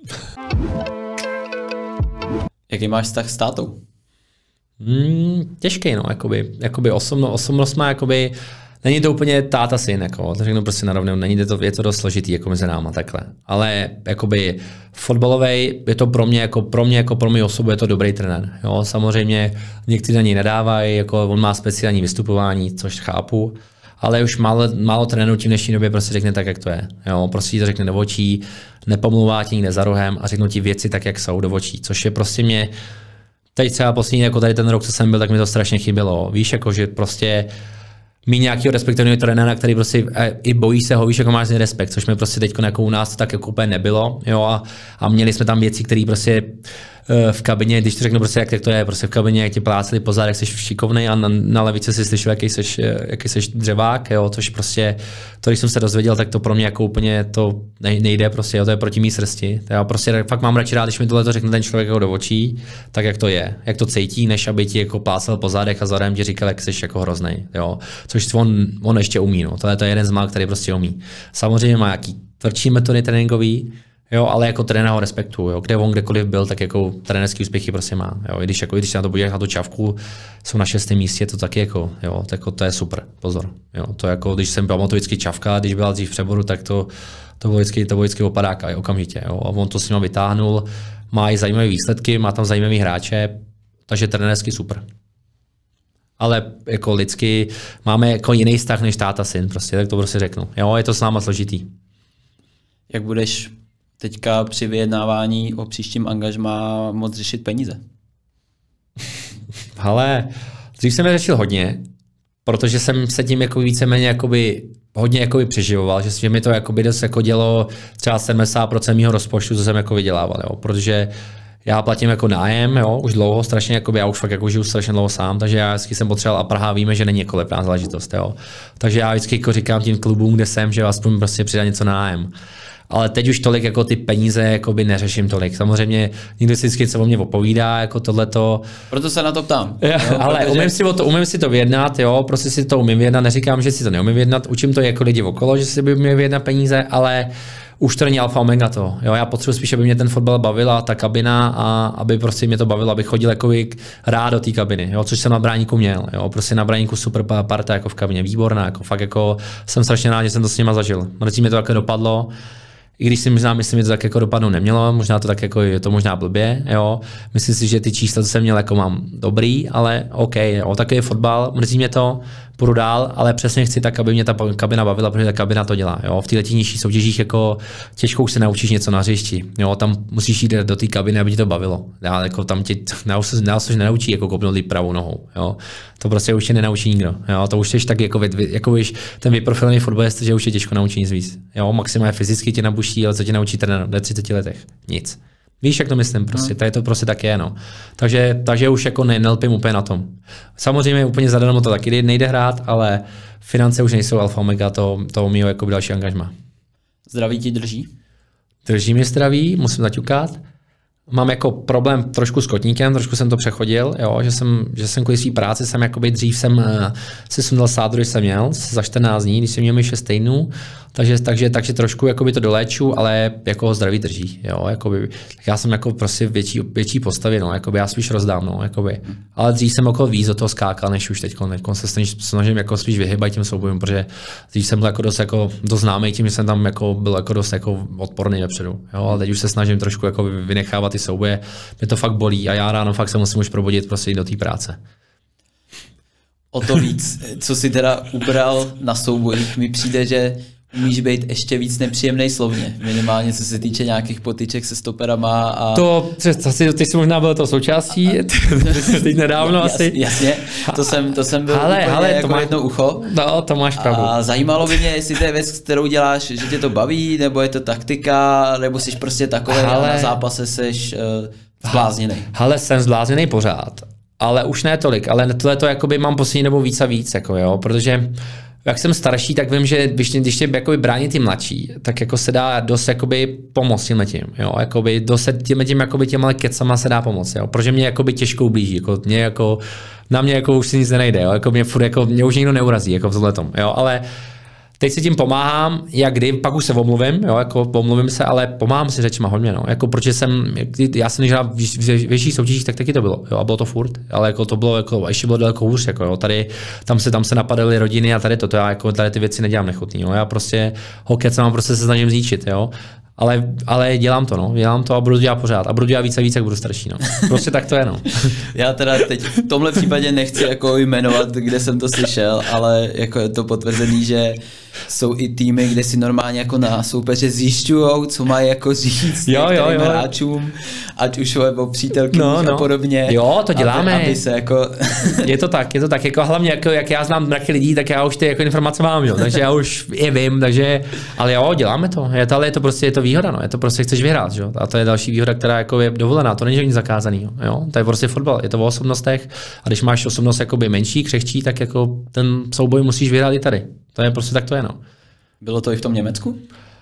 Jaký máš vztah s tátou? Hmm, těžký, no, jakoby, jakoby osobno, osobnost má, jakoby, není to úplně táta syn, jako, to řeknu prostě narovnou, není to, je to dost složitý, jako mezi náma, takhle. Ale, jakoby, fotbalovej, je to pro mě, jako pro mě, jako pro mě osobu, je to dobrý trenér, jo, samozřejmě někteří na něj nedávají, jako on má speciální vystupování, což chápu, ale už málo, málo trenérů tím dnešní době prostě řekne tak, jak to je, jo, prostě to řekne do očí, nepomluvá ti někde za rohem a řeknou ti věci tak, jak jsou do očí, což je prostě mě. Teď třeba poslední, jako tady ten rok, co jsem byl, tak mi to strašně chybělo. Víš, jako, že prostě mít nějakého respektivního trenéra, který prostě i bojí se ho, víš, jako máš respekt, což mi prostě teď jako u nás tak jako úplně nebylo, jo, a, a měli jsme tam věci, které prostě v kabině, když to řeknu prostě, jak to je, prostě v kabině, jak ti pláceli po zádech, jsi šikovnej a na, na levici si slyšel, jaký jsi, jaký jsi dřevák, jo, což prostě, to, když jsem se dozvěděl, tak to pro mě jako úplně to nejde, prostě, jo, to je proti mý srsti. Já prostě fakt mám radši rád, když mi tohle to řekne ten člověk jako do očí, tak jak to je, jak to cítí, než aby ti jako plácel po zádech a zadem ti říkal, jak jsi jako hroznej, jo, což on, on ještě umí, no, tohle to je jeden z mál, který prostě umí. Samozřejmě má jaký tvrdší metody tréninkový, jo, ale jako trenéra ho respektuju, jo. Kde on kdekoliv byl, tak jako trenérský úspěchy prostě má. Jo. I když, jako, když se na to podíváš na tu čavku, jsou na šestém místě, to taky jako, jo, to, jako, to je super, pozor. Jo. To jako, když jsem pamatuju vždycky čavka, když byla dřív v přeboru, tak to, to bylo vždycky, to bylo vždycky opadáka, jo, okamžitě. Jo. A on to s ním vytáhnul, má i zajímavé výsledky, má tam zajímavý hráče, takže trenérsky super. Ale jako lidsky máme jako jiný vztah než táta syn, prostě, tak to prostě řeknu. Jo, je to s náma složitý. Jak budeš teďka při vyjednávání o příštím angažmá moc řešit peníze? Ale dřív jsem je řešil hodně, protože jsem se tím jako víceméně jakoby, hodně jakoby přeživoval, že mi to jakoby dost jako dělo třeba sedmdesát procent mýho rozpočtu, co jsem jako vydělával, jo, protože já platím jako nájem, jo, už dlouho, strašně, jakoby, já už fakt jako žiju strašně dlouho sám, takže já vždycky jsem potřeboval, a Praha víme, že není jako lepná záležitost, jo. Takže já vždycky jako říkám tím klubům, kde jsem, že aspoň prostě přidá něco na nájem. Ale teď už tolik jako ty peníze jakoby neřeším tolik. Samozřejmě někdo si vždycky co o mě opovídá, jako tohleto. Proto se na to ptám. Jo, jo, ale protože umím si, o to, umím si to vyjednat, jo, prostě si to umím vyjednat, neříkám, že si to neumím vyjednat, učím to jako lidi okolo, že si by měli vyjednat peníze, ale už to není alfa omega to. Jo, já potřebuji spíš, aby mě ten fotbal bavila, ta kabina a aby prostě mě to bavilo, aby chodil jako rád do té kabiny, jo, což jsem na Bráníku měl. Jo, prostě na Bráníku super parta jako v kabině, výborná, jako fakt jako jsem strašně rád, že jsem to s nima zažil. Mrzí mě to také dopadlo. I když si možná myslím, že to tak jako dopadnout nemělo, možná to tak jako je to možná blbě, jo. Myslím si, že ty čísla, co jsem měl, jako mám dobrý, ale OK, jo, takový je fotbal, mrzí mě to, půjdu dál, ale přesně chci tak, aby mě ta kabina bavila, protože ta kabina to dělá, jo. V těch nižších soutěžích jako těžko už se naučíš něco na hřišti, jo, tam musíš jít do té kabiny, aby ti to bavilo. Já, jako tam tě se nenaučí jako kopnout pravou nohou, jo. To prostě už tě nenaučí nikdo, jo. To už jsi tak jako, jako víš, ten vyprofilovaný fotbalista, že už tě těžko naučí nic víc, jo. Maximálně fyzicky tě nabuší, ale co tě naučí trenér ve třiceti letech? Nic. Víš, jak to myslím, prostě, no. Tady to prostě tak je, no. Takže, takže už jako ne, nelpím úplně na tom. Samozřejmě úplně zadarmo to taky nejde hrát, ale finance už nejsou alfa omega toho, toho mýho jako další angažma. Zdraví ti drží? Drží mi zdraví, musím zaťukat. Mám jako problém trošku s kotníkem, trošku jsem to přechodil, jo, že jsem, že jsem kvůli svý práci, jsem jakoby dřív jsem uh, si sundal sádru, když jsem měl, za čtrnáct dní, když jsem měl mi šest týdnů, takže, takže, takže trošku jakoby to doléču, ale jako zdraví drží, jo, jakoby, tak já jsem jako prostě větší, větší postavě, no, jakoby já spíš rozdám, no, jakoby, ale dřív jsem jako víc do toho skákal, než už teď, teď se snažím jako spíš vyhybat těm soubojům, protože dřív jsem byl jako dost, jako, dost známý tím, že jsem tam jako byl jako dost jako odporný vepředu, jo, ale teď už se snažím trošku jako vynechávat ty souboje, mě to fakt bolí a já ráno fakt se musím už probudit prostě do té práce. O to víc, co si teda ubral na soubojích, mi přijde, že umíš být ještě víc nepříjemnej slovně, minimálně co se týče nějakých potyček se stoperama. A... To, asi, ty jsi možná byl to součástí, teď nedávno Jas, asi. Jasně, to jsem, to jsem byl ale, úplně ale, jako to má... jedno ucho. No, to máš pravdu. A zajímalo by mě, jestli to je věc, kterou děláš, že tě to baví, nebo je to taktika, nebo jsi prostě takový ale... a na zápase seš uh, zblázněnej. Ale jsem zblázněnej pořád, ale už ne tolik, ale tohle to jakoby mám poslední dobou víc a víc, jako jo, protože jak jsem starší, tak vím, že když, když tě jakoby brání ty mladší, tak jako se dá dost jakoby pomoct tímhle tím, jo, jakoby dost tímhle tím jakoby těmhle kecama se dá pomoct, jo, protože mě jakoby těžko ublíží, jako mě jako, na mě jako už si nic nejde, jo, jako mě furt jako, mě už nikdo neurazí, jako v tomhletom, jo, ale teď si tím pomáhám, jak kdy, pak už se omluvím, jo, jako omluvím se, ale pomáhám si řečima hodně, no. Jako protože jsem, já jsem nežral v větších soutěžích, tak taky to bylo, jo, a bylo to furt, ale jako to bylo, jako, ještě bylo daleko hůř, jako jo, tady, tam se, tam se napadaly rodiny a tady to, to já jako tady ty věci nedělám nechutný, jo, já prostě hokej se mám prostě se snažím zničit, jo. Ale, ale dělám to, no. Dělám to a budu dělat pořád. A budu dělat víc a víc, jak budu starší, no. Prostě tak to je, no. Já teda teď v tomhle případě nechci jako jmenovat, kde jsem to slyšel, ale jako je to potvrzený, že jsou i týmy, kde si normálně jako na soupeře zjišťujou, co mají jako říct jo, jo, jo. hráčům, ať už o přítelkyních no, no. a podobně. Jo, to děláme. Aby, aby se jako... je to tak, je to tak. Jako hlavně, jako, jak já znám mraky lidí, tak já už ty jako informace mám, jo. Takže já už je vím, takže, ale jo, děláme to. Je to, ale je to prostě je to výhoda, no. Je to prostě chceš vyhrát, jo. A to je další výhoda, která jako je dovolená. To není nic zakázaného, jo. To je prostě fotbal, je to o osobnostech. A když máš osobnost jakoby menší, křehčí, tak jako ten souboj musíš vyhrát i tady. To je prostě tak to je, no. Bylo to i v tom Německu?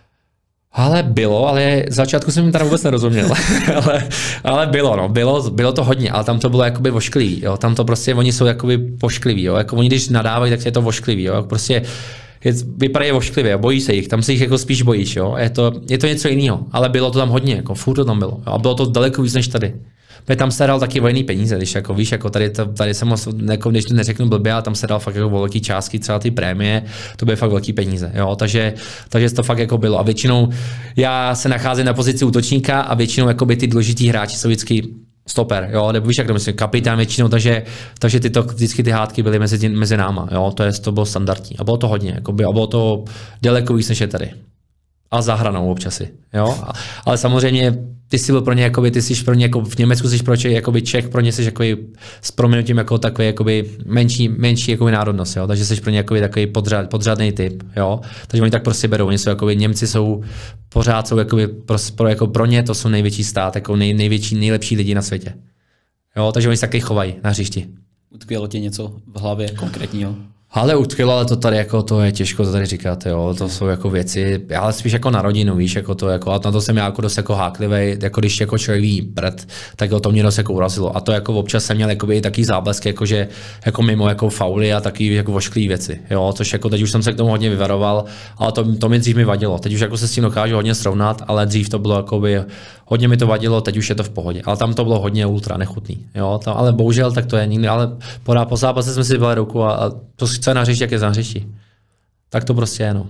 Ale bylo, ale z začátku jsem jim teda vůbec nerozuměl. ale, ale bylo, no, bylo, bylo to hodně, ale tam to bylo jakoby vošklivý, jo. Tam to prostě, oni jsou jakoby poškliví, jo. Jako oni když nadávají, tak je to vošklivý, jo. Prostě je, vypadají vošklivě, bojí se jich, tam se jich jako spíš bojíš, jo. Je to, je to něco jiného, ale bylo to tam hodně, jako furt to tam bylo. Jo. A bylo to daleko víc než tady. Protože tam se dal taky vojný peníze, když jako víš, jako tady, tady jsem jako, když to neřeknu blbě, ale tam se dal fakt jako velký částky, třeba ty prémie, to byly fakt velký peníze, jo, takže, takže to fakt jako bylo a většinou já se nacházím na pozici útočníka a většinou jako by ty důležitý hráči jsou vždycky stoper, jo, nebo víš, jak to myslím, kapitán většinou, takže, takže ty to, vždycky ty hádky byly mezi, mezi náma, jo, to, je, to bylo standardní a bylo to hodně, jakoby, a bylo to daleko víc než je tady. A za hranou občasy, jo. Ale samozřejmě ty jsi byl pro ně, jakoby, ty jsi pro ně, jako v Německu jsi pro ně, jakoby Čech, pro ně jsi jakoby, s proměnutím jako takový jakoby menší, menší jakoby národnost, jo. Takže jsi pro ně jakoby, takový podřad, podřadný typ, jo. Takže oni tak prostě berou, oni jsou jakoby, Němci jsou pořád jsou jakoby, pro, pro, jako pro ně to jsou největší stát, jako nej, největší, nejlepší lidi na světě. Jo, takže oni se taky chovají na hřišti. Utkvělo tě něco v hlavě konkrétního? Ale utkvělo, ale to tady jako to je těžko to tady říkat, jo, to jsou jako věci, ale spíš jako na rodinu, víš, jako to jako, a na to jsem já jako dost jako háklivý, jako když jako člověk ví prd, tak to mě dost jako urazilo. A to jako občas jsem měl jakoby taký záblesky, jako že jako mimo jako fauly a taky jako vošklý věci, jo, což jako teď už jsem se k tomu hodně vyvaroval, ale to, to mi dřív mi vadilo. Teď už jako se s tím dokážu hodně srovnat, ale dřív to bylo jakoby hodně mi to vadilo, teď už je to v pohodě. Ale tam to bylo hodně ultra nechutný, jo, tam, ale bohužel tak to je nikdy, ale po, po zápase jsme si dali ruku a, a to co je na hřišti, jak je na hřišti. Tak to prostě je, no.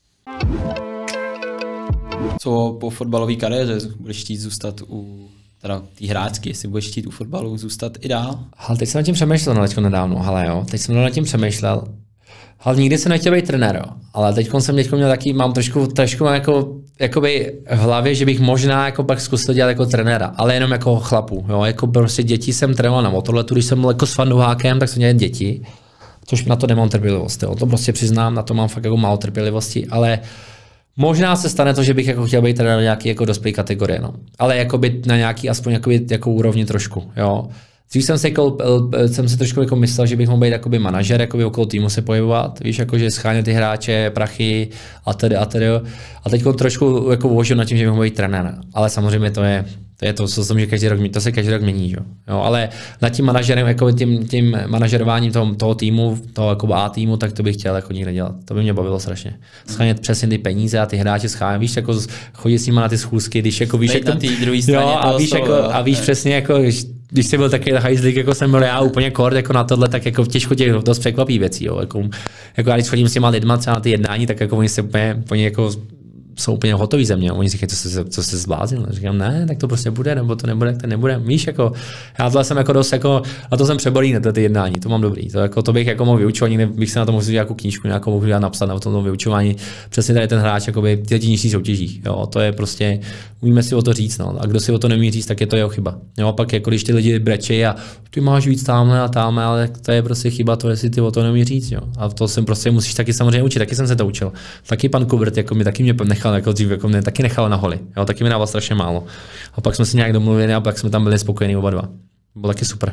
Co po fotbalové kariéře budeš chtít zůstat u teda té hráčky, jestli budeš chtít u fotbalu zůstat i dál? Ale teď jsem nad tím přemýšlel na teďko nedávno, ale jo, teď jsem nad tím přemýšlel. Ale nikdy jsem nechtěl být trenér, jo. Ale teď jsem teďko měl taky, mám trošku, trošku mám jako, jakoby v hlavě, že bych možná jako pak zkusil dělat jako trenéra, ale jenom jako chlapu, jo, jako prostě děti jsem trénoval na motorletu, když jsem byl jako s fanduhákem, tak jsem měl děti. Což na to nemám trpělivost, jo. To prostě přiznám, na to mám fakt jako málo trpělivosti, ale možná se stane to, že bych jako chtěl být teda na nějaký jako dospělý kategorie, no. Ale jako být na nějaký aspoň jakoby, jako úrovni trošku, jo. Dřív jsem si, jako, jsem si trošku jako myslel, že bych mohl být jakoby manažer, jakoby okolo týmu se pohybovat, víš, jako že schánět ty hráče, prachy a tedy a tedy. A teď trošku jako uvažuji nad tím, že bych mohl být trenér, ale samozřejmě to je To je to, co jsem, že každý rok, to se každý rok mění, jo. Jo, ale nad tím manažerem, jako tím, tím manažerováním toho, toho týmu, toho jako A týmu, tak to bych chtěl jako nikde dělat. To by mě bavilo strašně. Schánět přesně ty peníze a ty hráče schánět, víš, jako chodit s nimi na ty schůzky, když jako víš, jako, jo, a víš, jako, a víš přesně jako, když, když jsi byl takový hajzlík, jako jsem byl já úplně kord jako na tohle, tak jako těžko těch dost překvapí věcí, jo. Jako, jako já když chodím s těma lidma třeba na ty jednání, tak jako oni se úplně, oni jako jsou úplně hotový ze mě. Oni říkají, co se, co se zbláznil. Říkám, ne, tak to prostě bude, nebo to nebude, tak to nebude. Víš, jako, já tohle jsem jako dost, jako, a to jsem přebolí na ty jednání, to mám dobrý. To, jako, to bych jako mohl vyučovat, někde bych se na to mohl nějakou knížku nějakou mohl napsat na tom vyučování. Přesně tady ten hráč, jakoby, ty nižší soutěžích. Jo, to je prostě, umíme si o to říct, no. A kdo si o to nemí říct, tak je to jeho chyba. Jo, a pak jako, když ty lidi brečejí a ty máš víc tamhle a tamhle, ale to je prostě chyba, to jestli ty o to nemí říct. Jo. A to jsem prostě musíš taky samozřejmě učit, taky jsem se to učil. Taky pan Kubert, jako mi taky mě nechal, jako dřív, jako mě taky nechal na holi. Jo, taky mi dával strašně málo. A pak jsme si nějak domluvili a pak jsme tam byli spokojení oba dva. Bylo taky super.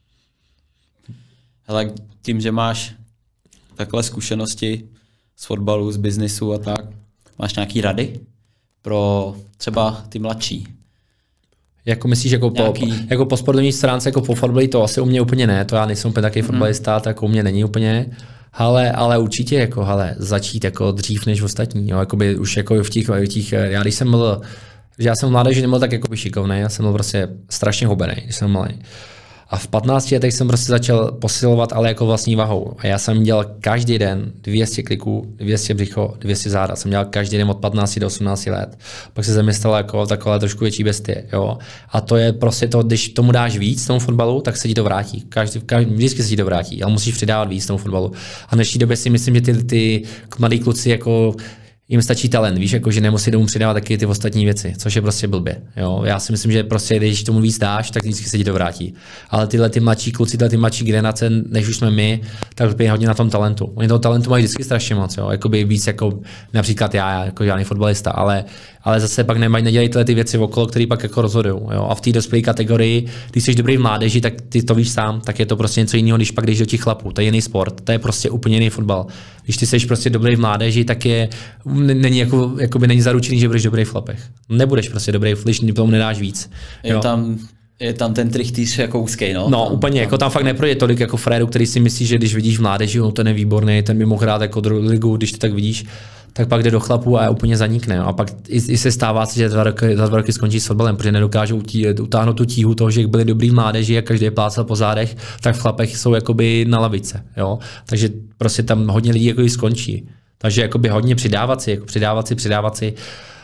Hele, tím, že máš takhle zkušenosti z fotbalu, z biznisu a tak, máš nějaký rady pro třeba ty mladší? Jako myslíš, jako, Nějaký... po, jako po sportovní stránce, jako po fotbali, to asi u mě úplně ne, to já nejsem úplně takový hmm. fotbalista, tak u mě není úplně, Ale, ale určitě jako, hele, začít jako dřív než ostatní, jo, jakoby už jako v těch, v těch, já když jsem byl, že já jsem mladý, že nebyl tak jako šikovnej, já jsem byl prostě strašně hubený, když jsem malý. A v patnácti letech jsem prostě začal posilovat, ale jako vlastní vahou. A já jsem dělal každý den dvě stě kliků, dvě stě břicho, dvě stě záda. Jsem dělal každý den od patnácti do osmnácti let. Pak se ze mě stala jako taková trošku větší bestie. Jo? A to je prostě to, když tomu dáš víc tomu fotbalu, tak se ti to vrátí. Každý, každý, vždycky se ti to vrátí, ale musíš přidávat víc tomu fotbalu. A v dnešní době si myslím, že ty, ty mladí kluci jako jim stačí talent, víš, jako, že nemusí tomu přidávat taky ty ostatní věci, což je prostě blbě. Jo? Já si myslím, že prostě, když tomu víc dáš, tak vždycky se ti to vrátí. Ale tyhle ty mladší kluci, tyhle ty mladší generace, než už jsme my, tak lpí hodně na tom talentu. Oni toho talentu mají vždycky strašně moc, jo? Jakoby víc jako například já, jako žádný fotbalista, ale, ale zase pak nemají, nedělají tyhle ty věci okolo, které pak jako rozhodují. Jo? A v té dospělé kategorii, když jsi dobrý v mládeži, tak ty to víš sám, tak je to prostě něco jiného, když pak jdeš do těch chlapů. To je jiný sport, to je prostě úplně jiný fotbal. Když ty jsi prostě dobrý v mládeži, tak je není jako, jakoby není zaručený, že budeš dobrý v chlapech. Nebudeš prostě dobrý, když tomu nedáš víc. Je tam, je tam ten trichtýř jako úzkej, no? No tam, úplně, tam. Jako tam fakt neprojde tolik jako frérů, který si myslí, že když vidíš v mládeži, no, ten je výborný, ten by mohl hrát jako druhou ligu, když to tak vidíš, tak pak jde do chlapů a úplně zanikne. Jo. A pak i, i se stává, že za dva roky, za dva roky skončí s fotbalem, protože nedokážou utí, utáhnout tu tíhu toho, že byli dobrý v mládeži a každý je plácal po zádech, tak v chlapech jsou jakoby na lavice. Jo. Takže prostě tam hodně lidí jako skončí. Takže jakoby hodně přidávat si, jako přidávat si, přidávat si.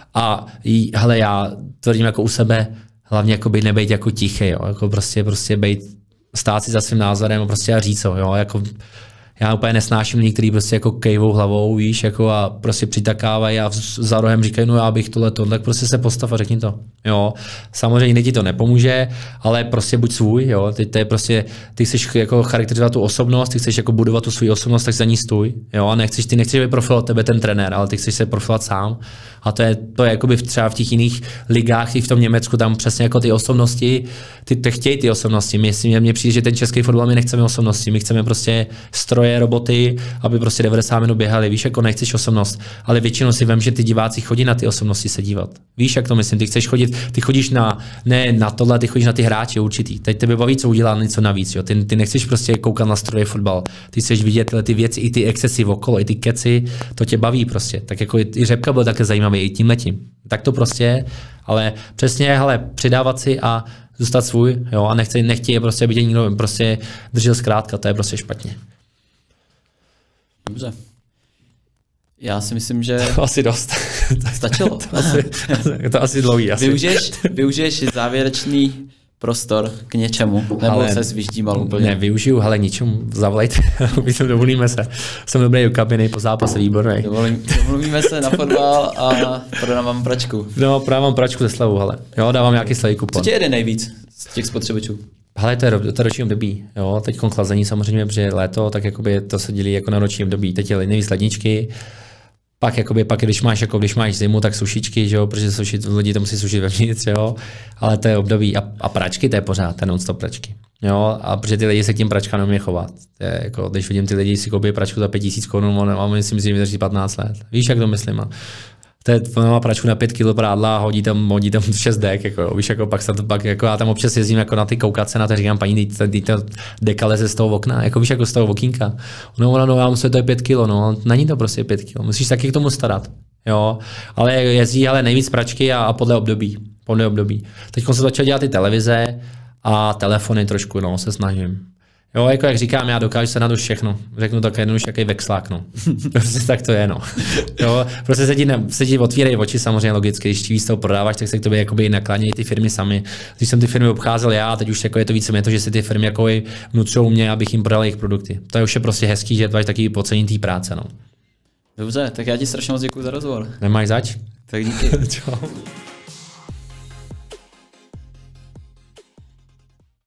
A hele, já tvrdím jako u sebe, hlavně jakoby nebejt jako tichý, jo. Jako prostě, prostě bejt, stát si za svým názorem a prostě a říct, jo. Jako, já úplně nesnáším lidi, kteří prostě jako kejvou hlavou, víš, jako a prostě přitakávají a za rohem říkají, no já bych tohle, tak prostě se postav a řekni to. Jo. Samozřejmě ti to nepomůže, ale prostě buď svůj, jo. Ty, to je prostě, ty chceš jako charakterizovat tu osobnost, ty chceš jako budovat tu svou osobnost, tak za ní stůj. Jo. A nechceš, ty nechceš vyprofilovat tebe ten trenér, ale ty chceš se profilovat sám. A to je, to je jakoby třeba v těch jiných ligách, i v tom Německu, tam přesně jako ty osobnosti, ty, ty chtějí ty osobnosti. Mně, mně přijde, že ten český fotbal, my nechceme osobnosti, my chceme prostě stroje, roboty, aby prostě devadesát minut běhali. Víš, jako nechceš osobnost, ale většinou si vem, že ty diváci chodí na ty osobnosti se dívat. Víš, jak to myslím, ty chceš chodit, ty chodíš na, ne na tohle, ty chodíš na ty hráče určitý. Teď tebe baví, co udělá něco navíc. Jo. Ty, ty nechceš prostě koukat na stroje fotbal. Ty chceš vidět tyhle ty věci, i ty excesy okolo, i ty keci, to tě baví prostě. Tak jako i Řepka byl také zajímavý i tímhletím. Tak to prostě, ale přesně, hele, přidávat si a zůstat svůj, jo, a nechci, nechtějí prostě, aby tě někdo prostě držel zkrátka, to je prostě špatně. Dobře. Já si myslím, že... To asi dost. Stačilo. to, asi, to asi dlouhý. Asi. Využiješ, využiješ závěrečný prostor k něčemu, nebo ale se vyždímal úplně? Ne, využiju, ale ničemu, zavolejte, dovolíme se. Jsem dobrý do kabiny, po zápase výborný. Dovolím, domluvíme se na fotbal a prodávám pračku. No, prodávám pračku ze slavu, hele. Jo, dávám nějaký slavý kupon. Co tě jede nejvíc z těch spotřebičů? Hele, to je, to je roční období, jo, teď chlazení samozřejmě, protože léto, tak jakoby to se dělí jako na roční období, teď je nejvíc ledničky, pak, jakoby, pak když máš, jako, když máš zimu, tak sušičky, že jo, protože sušit, lidi to musí sušit vevnitř, jo, ale to je období a, a pračky, to je pořád, to je non-stop pračky, jo, a protože ty lidi se k tím pračkám neumí chovat, to je, jako, když vidím ty lidi si koupí pračku za pět tisíc korun, a oni si myslím, že vydrží patnáct let, víš, jak to myslím, a to je, má pračku na pět kilo prádla a hodí tam, hodí tam šest dek, jako, víš, jako pak, se to, pak jako já tam občas jezdím jako na ty koukace, na to říkám, paní, ty ta deka leze z toho okna, jako víš, jako z toho okýnka. No, no, no, já musím, to je pět kilo, no, není to prostě pět kilo, musíš taky k tomu starat, jo, ale jezdí, ale nejvíc pračky a, a podle období, podle období. Teď jsem začal dělat ty televize a telefony trošku, no, se snažím. Jo, jako jak říkám, já dokážu se na to všechno. Řeknu tak jednoduše, jaký vexlák, no. Prostě tak to je, no. Jo, prostě se ti, ne, se ti otvírají oči, samozřejmě logicky, když víc toho prodáváš, tak se k tobě jakoby naklánějí ty firmy sami. Když jsem ty firmy obcházel já, teď už jako je to více to, že si ty firmy jako vnutřou mě, abych jim prodal jejich produkty. To je už je prostě hezký, že to je taky pocení té práce, no. Dobře, tak já ti strašně moc děkuji za rozhovor. Nemáš zač? Tak díky. Čau.